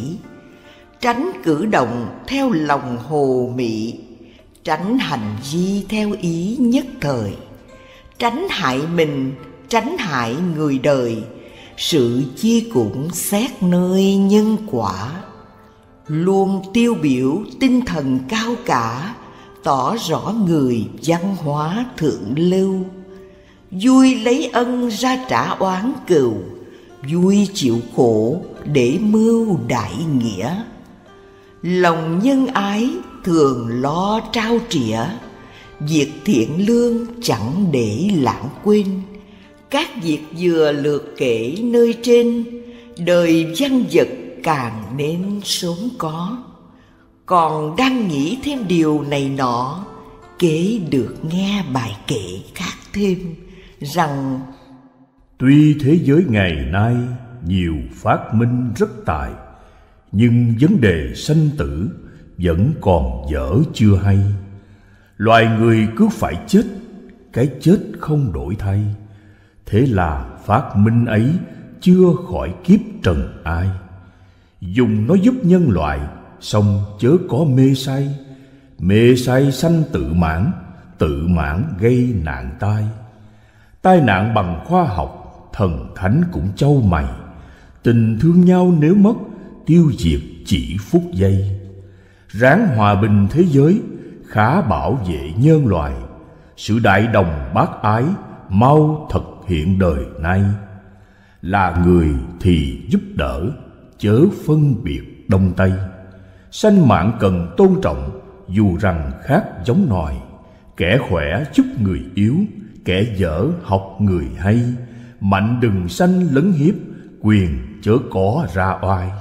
Tránh cử động theo lòng hồ mị, tránh hành vi theo ý nhất thời. Tránh hại mình, tránh hại người đời, sự chi cũng xét nơi nhân quả. Luôn tiêu biểu tinh thần cao cả, tỏ rõ người văn hóa thượng lưu. Vui lấy ân ra trả oán cừu, vui chịu khổ để mưu đại nghĩa. Lòng nhân ái thường lo trao trĩa, việc thiện lương chẳng để lãng quên. Các việc vừa lược kể nơi trên, đời văn vật càng nên sớm có. Còn đang nghĩ thêm điều này nọ, kế được nghe bài kể khác thêm rằng: Tuy thế giới ngày nay nhiều phát minh rất tài, nhưng vấn đề sanh tử vẫn còn dở chưa hay. Loài người cứ phải chết, cái chết không đổi thay. Thế là phát minh ấy chưa khỏi kiếp trần ai. Dùng nó giúp nhân loại, song chớ có mê say. Mê say sanh tự mãn gây nạn tai. Tai nạn bằng khoa học, thần thánh cũng châu mày. Tình thương nhau nếu mất, tiêu diệt chỉ phút giây. Ráng hòa bình thế giới, khá bảo vệ nhân loại. Sự đại đồng bác ái mau thực hiện đời nay. Là người thì giúp đỡ, chớ phân biệt đông tây. Sanh mạng cần tôn trọng, dù rằng khác giống nòi. Kẻ khỏe giúp người yếu, kẻ dở học người hay. Mạnh đừng sanh lấn hiếp, quyền chớ có ra oai.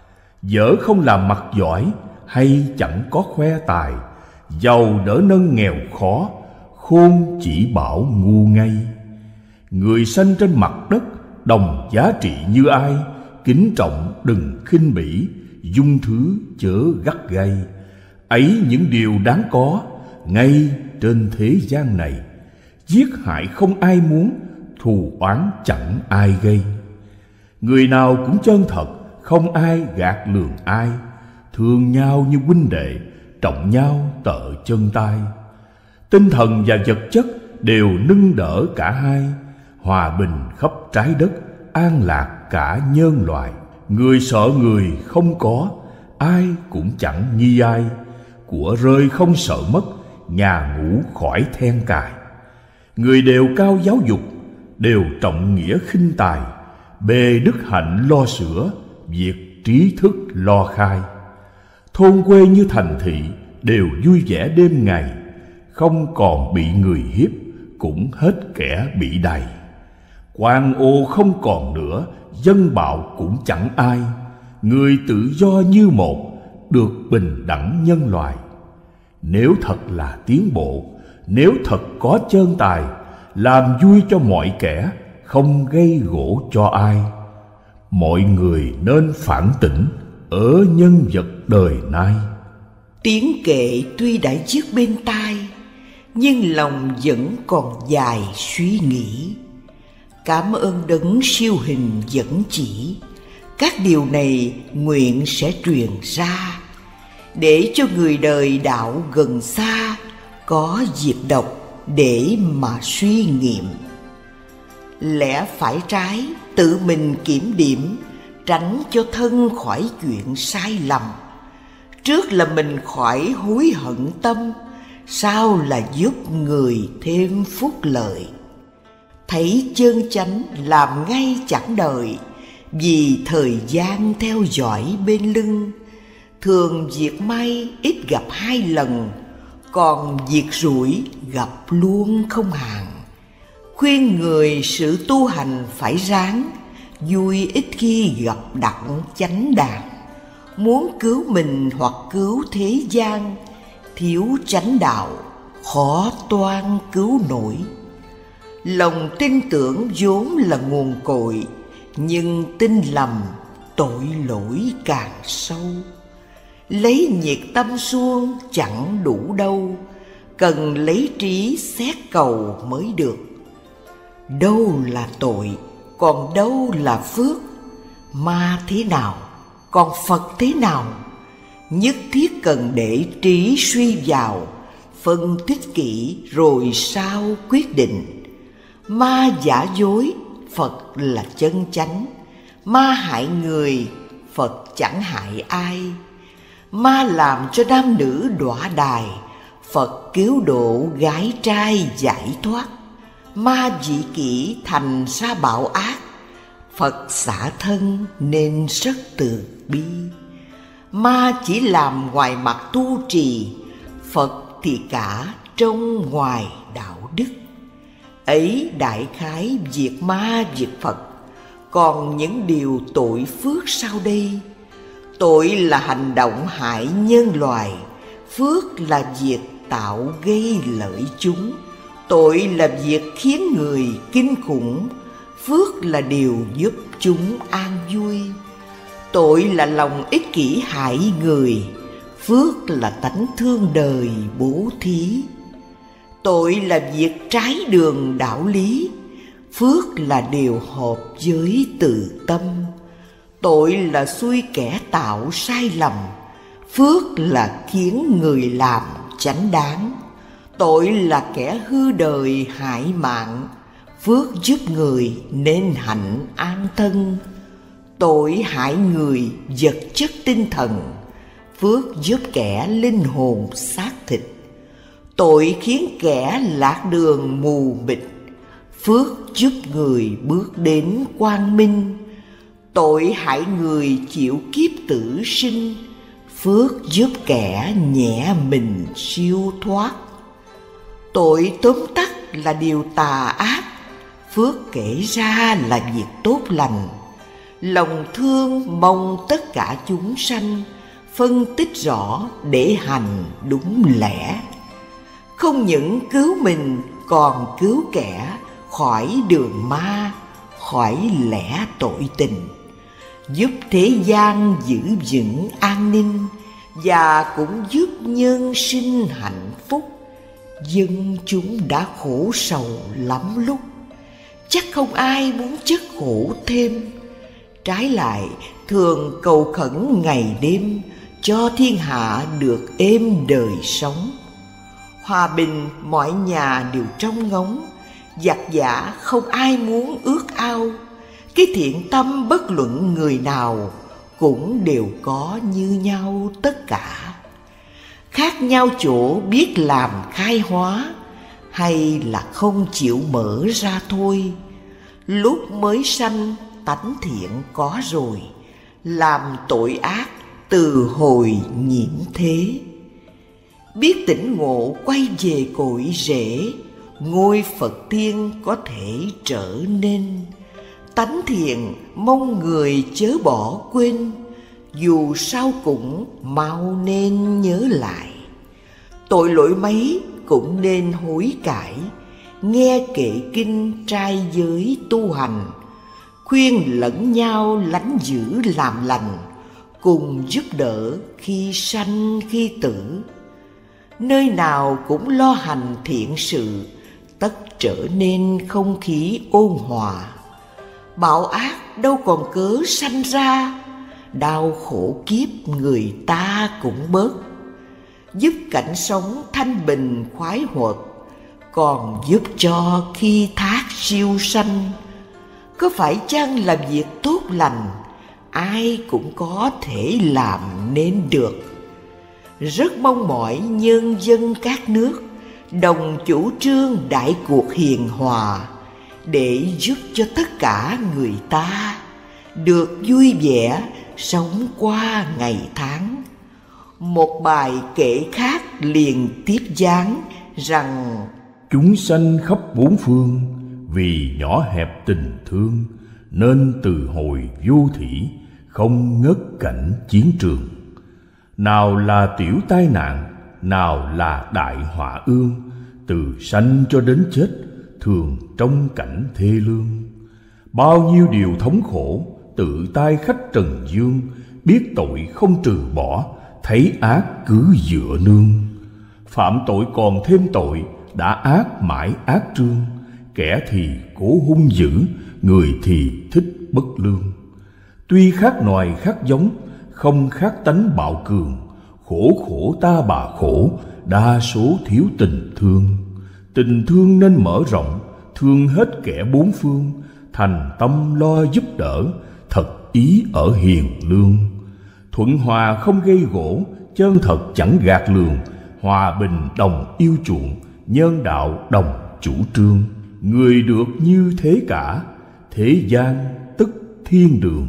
Dở không làm mặt giỏi, hay chẳng có khoe tài. Giàu đỡ nâng nghèo khó, khôn chỉ bảo ngu ngây. Người sanh trên mặt đất đồng giá trị như ai. Kính trọng đừng khinh bỉ, dung thứ chớ gắt gay. Ấy những điều đáng có, ngay trên thế gian này. Giết hại không ai muốn, thù oán chẳng ai gây. Người nào cũng chân thật, không ai gạt lường ai. Thương nhau như huynh đệ, trọng nhau tợ chân tay. Tinh thần và vật chất đều nâng đỡ cả hai. Hòa bình khắp trái đất, an lạc cả nhân loại. Người sợ người không có, ai cũng chẳng nghi ai. Của rơi không sợ mất, nhà ngủ khỏi then cài. Người đều cao giáo dục, đều trọng nghĩa khinh tài. Bề đức hạnh lo sửa, việc trí thức lo khai. Thôn quê như thành thị đều vui vẻ đêm ngày. Không còn bị người hiếp, cũng hết kẻ bị đầy. Quan ô không còn nữa, dân bạo cũng chẳng ai. Người tự do như một, được bình đẳng nhân loại. Nếu thật là tiến bộ, nếu thật có chân tài, làm vui cho mọi kẻ, không gây gổ cho ai. Mọi người nên phản tỉnh ở nhân vật đời nay. Tiếng kệ tuy đã dứt bên tai, nhưng lòng vẫn còn dài suy nghĩ. Cảm ơn đấng siêu hình dẫn chỉ. Các điều này nguyện sẽ truyền ra, để cho người đời đạo gần xa có dịp đọc để mà suy nghiệm. Lẽ phải trái tự mình kiểm điểm, tránh cho thân khỏi chuyện sai lầm. Trước là mình khỏi hối hận tâm, sau là giúp người thêm phúc lợi. Thấy chân chánh làm ngay chẳng đợi, vì thời gian theo dõi bên lưng. Thường việc may ít gặp hai lần, còn việc rủi gặp luôn không hàng. Khuyên người sự tu hành phải ráng, vui ít khi gặp đặng chánh đàng. Muốn cứu mình hoặc cứu thế gian, thiếu chánh đạo khó toan cứu nổi. Lòng tin tưởng vốn là nguồn cội, nhưng tin lầm tội lỗi càng sâu. Lấy nhiệt tâm xuông chẳng đủ đâu, cần lấy trí xét cầu mới được. Đâu là tội, còn đâu là phước. Ma thế nào, còn Phật thế nào? Nhất thiết cần để trí suy vào, phân tích kỹ rồi sao quyết định. Ma giả dối, Phật là chân chánh. Ma hại người, Phật chẳng hại ai. Ma làm cho nam nữ đọa đài, Phật cứu độ gái trai giải thoát. Ma dị kỷ thành ra bạo ác, Phật xả thân nên rất từ bi. Ma chỉ làm ngoài mặt tu trì, Phật thì cả trong ngoài đạo đức. Ấy đại khái việc ma việc Phật. Còn những điều tội phước sau đây. Tội là hành động hại nhân loài, phước là việc tạo gây lợi chúng. Tội là việc khiến người kinh khủng, phước là điều giúp chúng an vui. Tội là lòng ích kỷ hại người, phước là tánh thương đời bố thí. Tội là việc trái đường đạo lý, phước là điều hợp với từ tâm. Tội là xui kẻ tạo sai lầm, phước là khiến người làm chánh đáng. Tội là kẻ hư đời hại mạng, phước giúp người nên hạnh an thân. Tội hại người vật chất tinh thần, phước giúp kẻ linh hồn xác thịt. Tội khiến kẻ lạc đường mù mịt, phước giúp người bước đến quang minh. Tội hại người chịu kiếp tử sinh, phước giúp kẻ nhẹ mình siêu thoát. Tội tóm tắt là điều tà ác, phước kể ra là việc tốt lành. Lòng thương mong tất cả chúng sanh, phân tích rõ để hành đúng lẽ. Không những cứu mình còn cứu kẻ khỏi đường ma, khỏi lẽ tội tình. Giúp thế gian giữ vững an ninh, và cũng giúp nhân sinh hạnh phúc. Dân chúng đã khổ sầu lắm lúc, chắc không ai muốn chất khổ thêm. Trái lại thường cầu khẩn ngày đêm, cho thiên hạ được êm đời sống. Hòa bình mọi nhà đều trông ngóng, giặc giả không ai muốn ước ao. Cái thiện tâm bất luận người nào, cũng đều có như nhau tất cả. Khác nhau chỗ biết làm khai hóa, hay là không chịu mở ra thôi. Lúc mới sanh tánh thiện có rồi, làm tội ác từ hồi nhiễm thế. Biết tỉnh ngộ quay về cội rễ, ngôi Phật tiên có thể trở nên. Tánh thiện mong người chớ bỏ quên, dù sao cũng mau nên nhớ lại. Tội lỗi mấy cũng nên hối cải, nghe kệ kinh trai giới tu hành. Khuyên lẫn nhau lánh giữ làm lành, cùng giúp đỡ khi sanh khi tử. Nơi nào cũng lo hành thiện sự, tất trở nên không khí ôn hòa. Bạo ác đâu còn cớ sanh ra, đau khổ kiếp người ta cũng bớt. Giúp cảnh sống thanh bình khoái hoạt, còn giúp cho khi thác siêu sanh. Có phải chăng là việc tốt lành, ai cũng có thể làm nên được. Rất mong mỏi nhân dân các nước đồng chủ trương đại cuộc hiền hòa, để giúp cho tất cả người ta được vui vẻ sống qua ngày tháng. Một bài kệ khác liền tiếp giảng rằng: chúng sanh khắp bốn phương, vì nhỏ hẹp tình thương, nên từ hồi vô thủy, không ngớt cảnh chiến trường. Nào là tiểu tai nạn, nào là đại họa ương, từ sanh cho đến chết, thường trong cảnh thê lương. Bao nhiêu điều thống khổ, tự tai khách trần dương, biết tội không trừ bỏ, thấy ác cứ dựa nương. Phạm tội còn thêm tội, đã ác mãi ác trương. Kẻ thì cố hung dữ, người thì thích bất lương. Tuy khác nòi khác giống, không khác tánh bạo cường. Khổ khổ ta bà khổ, đa số thiếu tình thương. Tình thương nên mở rộng, thương hết kẻ bốn phương. Thành tâm lo giúp đỡ, thật ý ở hiền lương. Thuận hòa không gây gỗ, chân thật chẳng gạt lường. Hòa bình đồng yêu chuộng, nhân đạo đồng chủ trương. Người được như thế cả, thế gian tức thiên đường.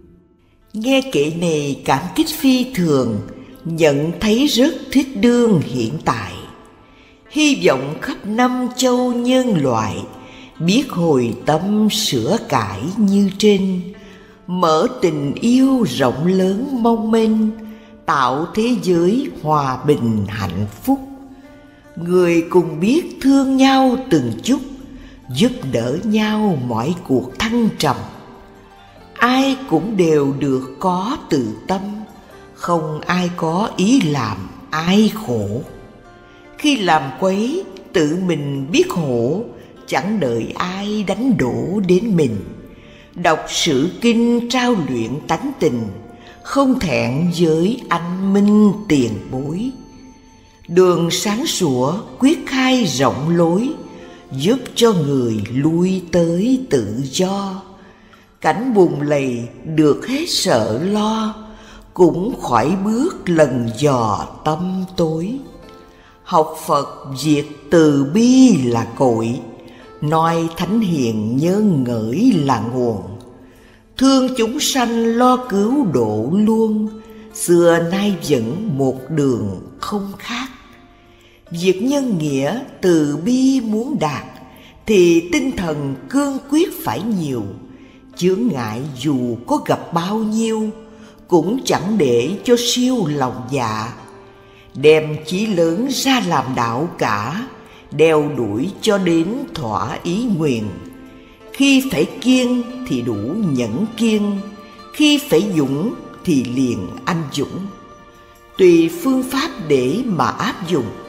Nghe kệ này cảm kích phi thường, nhận thấy rất thích đương hiện tại. Hy vọng khắp năm châu nhân loại biết hồi tâm sửa cải như trên. Mở tình yêu rộng lớn mong mênh, tạo thế giới hòa bình hạnh phúc. Người cùng biết thương nhau từng chút, giúp đỡ nhau mọi cuộc thăng trầm. Ai cũng đều được có từ tâm, không ai có ý làm ai khổ. Khi làm quấy tự mình biết khổ, chẳng đợi ai đánh đổ đến mình. Đọc sử kinh trao luyện tánh tình, không thẹn với anh minh tiền bối. Đường sáng sủa quyết khai rộng lối, giúp cho người lui tới tự do. Cảnh bùn lầy được hết sợ lo, cũng khỏi bước lần dò tâm tối. Học Phật diệt từ bi là cội, noi thánh hiền nhân ngợi là nguồn. Thương chúng sanh lo cứu độ luôn, xưa nay vẫn một đường không khác. Việc nhân nghĩa từ bi muốn đạt, thì tinh thần cương quyết phải nhiều. Chướng ngại dù có gặp bao nhiêu, cũng chẳng để cho siêu lòng dạ. Đem chí lớn ra làm đạo cả, đeo đuổi cho đến thỏa ý nguyện. Khi phải kiêng thì đủ nhẫn kiêng, khi phải dũng thì liền anh dũng. Tùy phương pháp để mà áp dụng,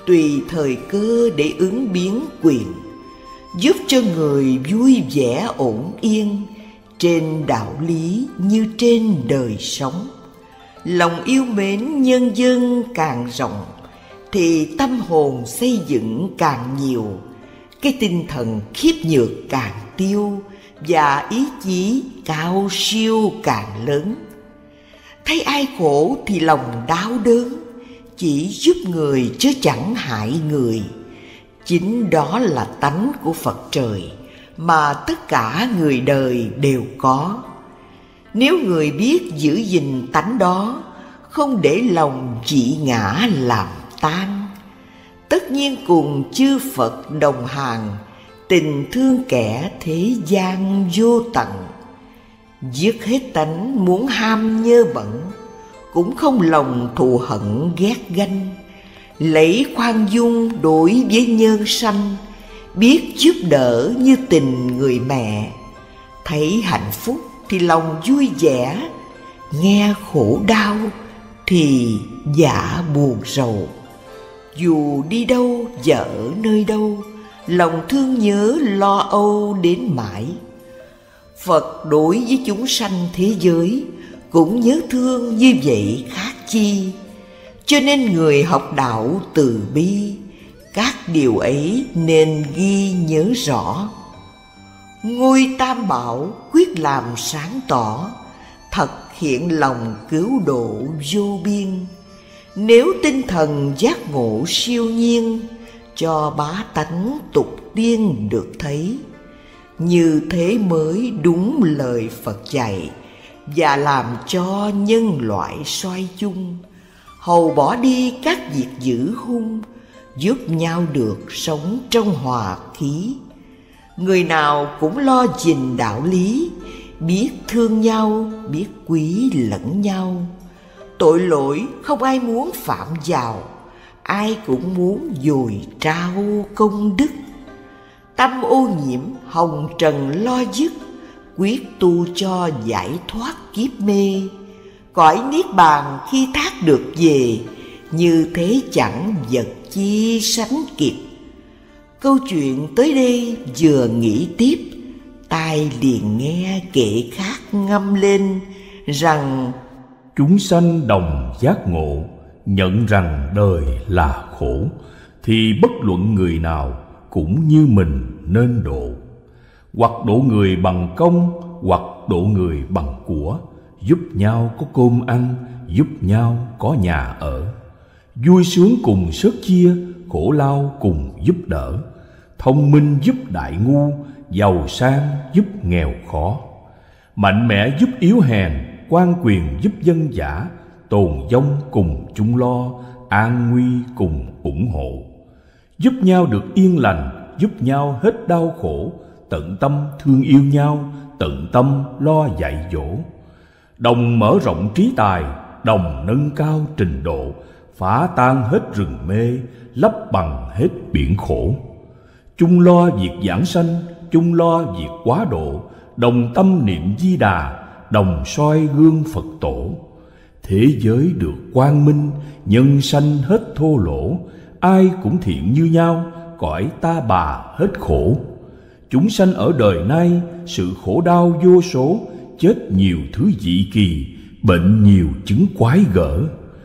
tùy thời cơ để ứng biến quyền, giúp cho người vui vẻ ổn yên trên đạo lý như trên đời sống. Lòng yêu mến nhân dân càng rộng thì tâm hồn xây dựng càng nhiều, cái tinh thần khiếp nhược càng tiêu và ý chí cao siêu càng lớn. Thấy ai khổ thì lòng đau đớn, chỉ giúp người chứ chẳng hại người. Chính đó là tánh của Phật trời mà tất cả người đời đều có. Nếu người biết giữ gìn tánh đó, không để lòng dị ngã làm tan, tất nhiên cùng chư Phật đồng hành, tình thương kẻ thế gian vô tận. Dứt hết tánh muốn ham nhơ bẩn, cũng không lòng thù hận ghét ganh. Lấy khoan dung đối với nhân sanh, biết giúp đỡ như tình người mẹ. Thấy hạnh phúc thì lòng vui vẻ, nghe khổ đau thì dạ buồn rầu. Dù đi đâu và ở nơi đâu, lòng thương nhớ lo âu đến mãi. Phật đối với chúng sanh thế giới cũng nhớ thương như vậy khác chi. Cho nên người học đạo từ bi, các điều ấy nên ghi nhớ rõ. Ngôi Tam Bảo quyết làm sáng tỏ, thật hiện lòng cứu độ vô biên. Nếu tinh thần giác ngộ siêu nhiên, cho bá tánh tục tiên được thấy. Như thế mới đúng lời Phật dạy, và làm cho nhân loại soi chung. Hầu bỏ đi các việc dữ hung, giúp nhau được sống trong hòa khí. Người nào cũng lo gìn đạo lý, biết thương nhau, biết quý lẫn nhau. Tội lỗi không ai muốn phạm vào, ai cũng muốn dồi trao công đức. Tâm ô nhiễm hồng trần lo dứt, quyết tu cho giải thoát kiếp mê. Cõi niết bàn khi thác được về, như thế chẳng vật chi sánh kịp. Câu chuyện tới đây vừa nghĩ tiếp, tai liền nghe kệ khác ngâm lên rằng: chúng sanh đồng giác ngộ, nhận rằng đời là khổ, thì bất luận người nào cũng như mình nên độ. Hoặc độ người bằng công, hoặc độ người bằng của, giúp nhau có cơm ăn, giúp nhau có nhà ở. Vui sướng cùng sớt chia, khổ lao cùng giúp đỡ. Thông minh giúp đại ngu, giàu sang giúp nghèo khó. Mạnh mẽ giúp yếu hèn, quan quyền giúp dân dã. Tồn vong cùng chung lo, an nguy cùng ủng hộ. Giúp nhau được yên lành, giúp nhau hết đau khổ. Tận tâm thương yêu nhau, tận tâm lo dạy dỗ. Đồng mở rộng trí tài, đồng nâng cao trình độ. Phá tan hết rừng mê, lấp bằng hết biển khổ. Chung lo việc giảng sanh, chung lo việc quá độ. Đồng tâm niệm Di Đà, đồng soi gương Phật tổ. Thế giới được quang minh, nhân sanh hết thô lỗ. Ai cũng thiện như nhau, cõi ta bà hết khổ. Chúng sanh ở đời nay, sự khổ đau vô số. Chết nhiều thứ dị kỳ, bệnh nhiều chứng quái gở.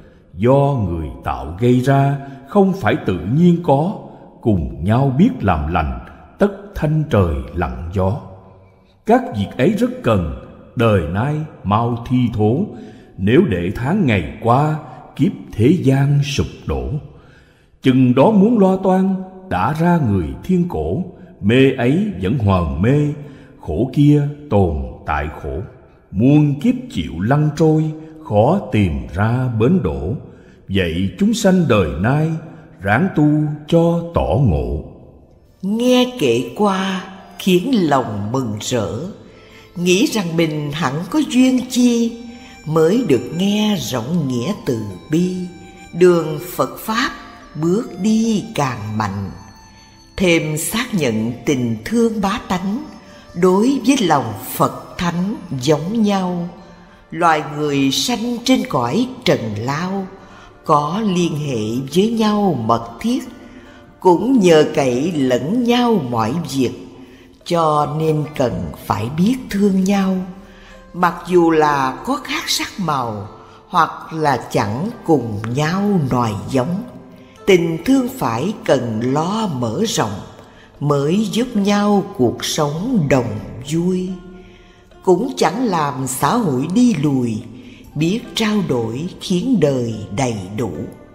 Do người tạo gây ra, không phải tự nhiên có. Cùng nhau biết làm lành, tất thanh trời lặng gió. Các việc ấy rất cần, đời nay mau thi thố. Nếu để tháng ngày qua, kiếp thế gian sụp đổ. Chừng đó muốn lo toan, đã ra người thiên cổ. Mê ấy vẫn hoàn mê, khổ kia tồn tại khổ. Muôn kiếp chịu lăn trôi, khó tìm ra bến đỗ. Vậy chúng sanh đời nay, ráng tu cho tỏ ngộ. Nghe kệ qua khiến lòng mừng rỡ, nghĩ rằng mình hẳn có duyên chi mới được nghe rộng nghĩa từ bi. Đường Phật Pháp bước đi càng mạnh, thêm xác nhận tình thương bá tánh đối với lòng Phật Thánh giống nhau. Loài người sanh trên cõi trần lao, có liên hệ với nhau mật thiết, cũng nhờ cậy lẫn nhau mọi việc, cho nên cần phải biết thương nhau. Mặc dù là có khác sắc màu, hoặc là chẳng cùng nhau nòi giống, tình thương phải cần lo mở rộng, mới giúp nhau cuộc sống đồng vui. Cũng chẳng làm xã hội đi lùi, biết trao đổi khiến đời đầy đủ.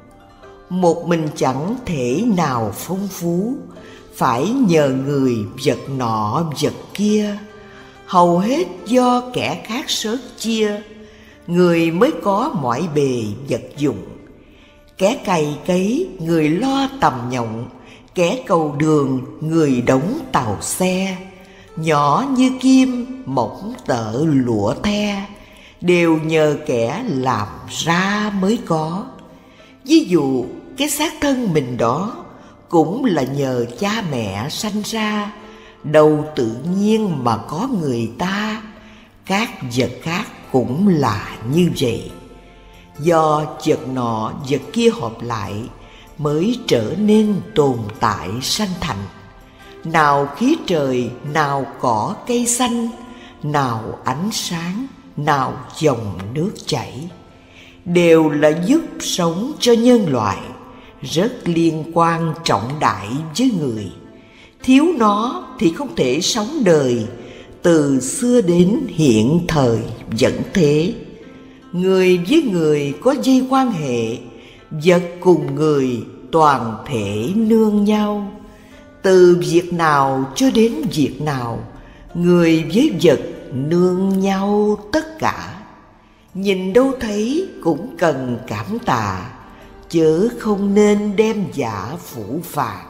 Một mình chẳng thể nào phong phú, phải nhờ người vật nọ vật kia. Hầu hết do kẻ khác sớt chia, người mới có mọi bề vật dụng. Kẻ cày cấy, người lo tầm nhộng, kẻ cầu đường, người đóng tàu xe. Nhỏ như kim, mỏng tợ lụa the, đều nhờ kẻ làm ra mới có. Ví dụ cái xác thân mình đó cũng là nhờ cha mẹ sanh ra, đâu tự nhiên mà có người ta. Các vật khác cũng là như vậy, do vật nọ vật kia hợp lại mới trở nên tồn tại sanh thành. Nào khí trời, nào cỏ cây xanh, nào ánh sáng, nào dòng nước chảy, đều là giúp sống cho nhân loại, rất liên quan trọng đại với người. Thiếu nó thì không thể sống đời, từ xưa đến hiện thời vẫn thế. Người với người có dây quan hệ, vật cùng người toàn thể nương nhau. Từ việc nào cho đến việc nào, người với vật nương nhau tất cả. Nhìn đâu thấy cũng cần cảm tạ, chớ không nên đem giả phủ phàng.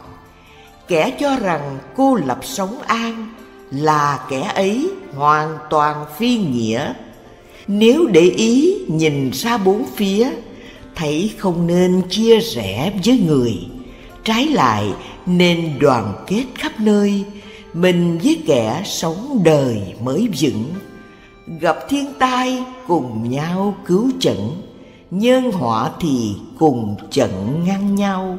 Kẻ cho rằng cô lập sống an, là kẻ ấy hoàn toàn phi nghĩa. Nếu để ý nhìn ra bốn phía, thấy không nên chia rẽ với người, trái lại nên đoàn kết khắp nơi, mình với kẻ sống đời mới vững. Gặp thiên tai cùng nhau cứu chẩn, nhân họa thì cùng chận ngăn nhau.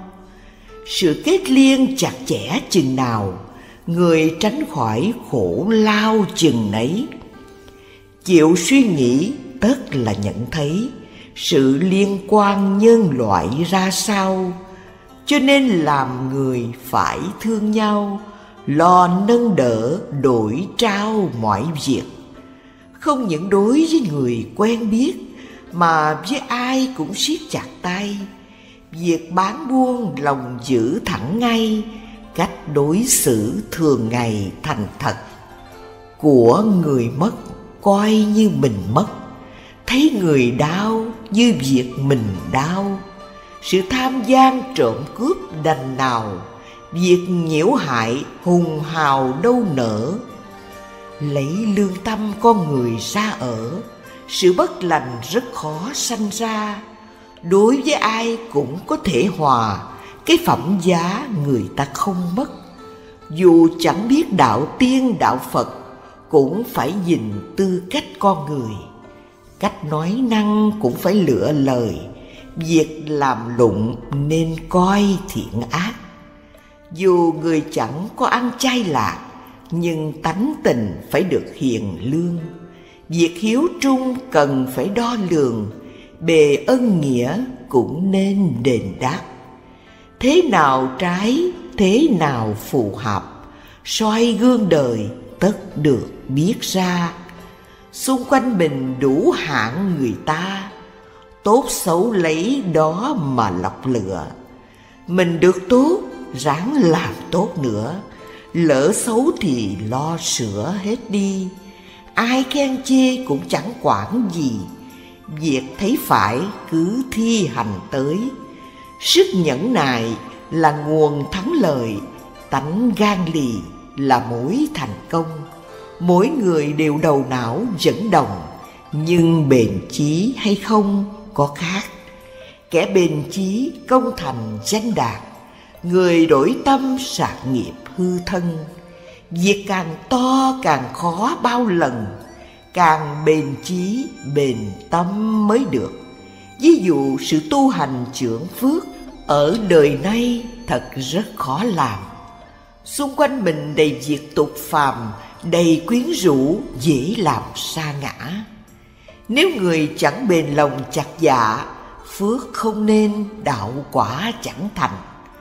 Sự kết liên chặt chẽ chừng nào, người tránh khỏi khổ lao chừng nấy. Chịu suy nghĩ tất là nhận thấy sự liên quan nhân loại ra sao. Cho nên làm người phải thương nhau, lo nâng đỡ đổi trao mọi việc. Không những đối với người quen biết, mà với ai cũng siết chặt tay. Việc bán buôn lòng giữ thẳng ngay, cách đối xử thường ngày thành thật. Của người mất coi như mình mất, thấy người đau như việc mình đau. Sự tham gian trộm cướp đành nào, việc nhiễu hại hùng hào đâu nỡ. Lấy lương tâm con người ra ở, sự bất lành rất khó sanh ra. Đối với ai cũng có thể hòa, cái phẩm giá người ta không mất. Dù chẳng biết đạo tiên đạo Phật, cũng phải nhìn tư cách con người. Cách nói năng cũng phải lựa lời, việc làm lụng nên coi thiện ác. Dù người chẳng có ăn chay lạc, nhưng tánh tình phải được hiền lương. Việc hiếu trung cần phải đo lường, bề ân nghĩa cũng nên đền đáp. Thế nào trái, thế nào phù hợp, soi gương đời tất được biết ra. Xung quanh mình đủ hạng người ta, tốt xấu lấy đó mà lọc lựa. Mình được tốt, ráng làm tốt nữa, lỡ xấu thì lo sửa hết đi. Ai khen chê cũng chẳng quản gì, việc thấy phải cứ thi hành tới. Sức nhẫn nại là nguồn thắng lợi, tánh gan lì là mối thành công. Mỗi người đều đầu não dẫn đồng, nhưng bền chí hay không có khác. Kẻ bền chí công thành danh đạt, người đổi tâm sạc nghiệp hư thân. Việc càng to càng khó bao lần, càng bền chí bền tâm mới được. Ví dụ sự tu hành chưởng phước ở đời nay thật rất khó làm. Xung quanh mình đầy việc tục phàm, đầy quyến rũ, dễ làm sa ngã. Nếu người chẳng bền lòng chặt dạ, phước không nên, đạo quả chẳng thành.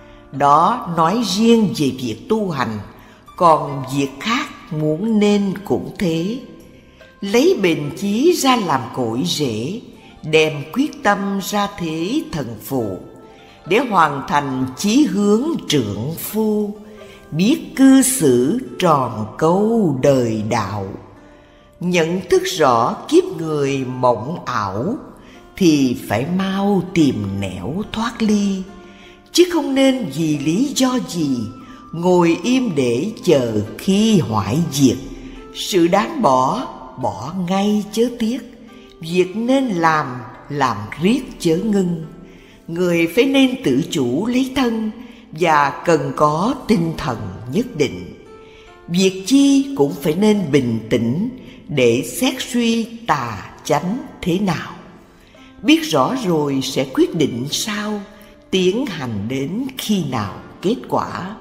Đó nói riêng về việc tu hành, còn việc khác muốn nên cũng thế. Lấy bền chí ra làm cội rễ, đem quyết tâm ra thế thần phụ, để hoàn thành chí hướng trượng phu, biết cư xử tròn câu đời đạo. Nhận thức rõ kiếp người mộng ảo, thì phải mau tìm nẻo thoát ly, chứ không nên vì lý do gì ngồi im để chờ khi hoại diệt. Sự đáng bỏ, bỏ ngay chớ tiếc. Việc nên làm riết chớ ngưng. Người phải nên tự chủ lấy thân, và cần có tinh thần nhất định. Việc chi cũng phải nên bình tĩnh, để xét suy tà chánh thế nào. Biết rõ rồi sẽ quyết định sao, tiến hành đến khi nào kết quả.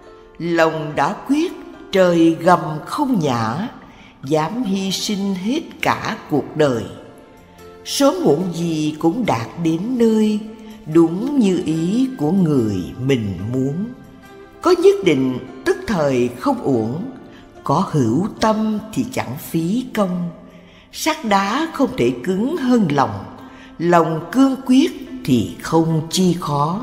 Lòng đã quyết, trời gầm không nhả, dám hy sinh hết cả cuộc đời. Sớm muộn gì cũng đạt đến nơi, đúng như ý của người mình muốn. Có nhất định tức thời không uổng, có hữu tâm thì chẳng phí công. Sắt đá không thể cứng hơn lòng, lòng cương quyết thì không chi khó.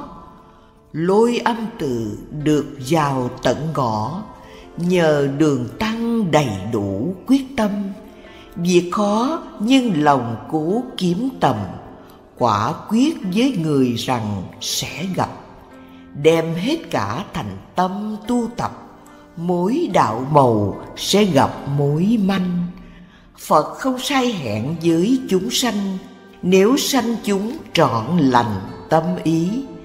Lôi âm từ được vào tận ngõ, nhờ đường tăng đầy đủ quyết tâm. Việc khó nhưng lòng cố kiếm tầm, quả quyết với người rằng sẽ gặp. Đem hết cả thành tâm tu tập, mối đạo màu sẽ gặp mối manh. Phật không sai hẹn với chúng sanh, nếu sanh chúng trọn lành tâm ý.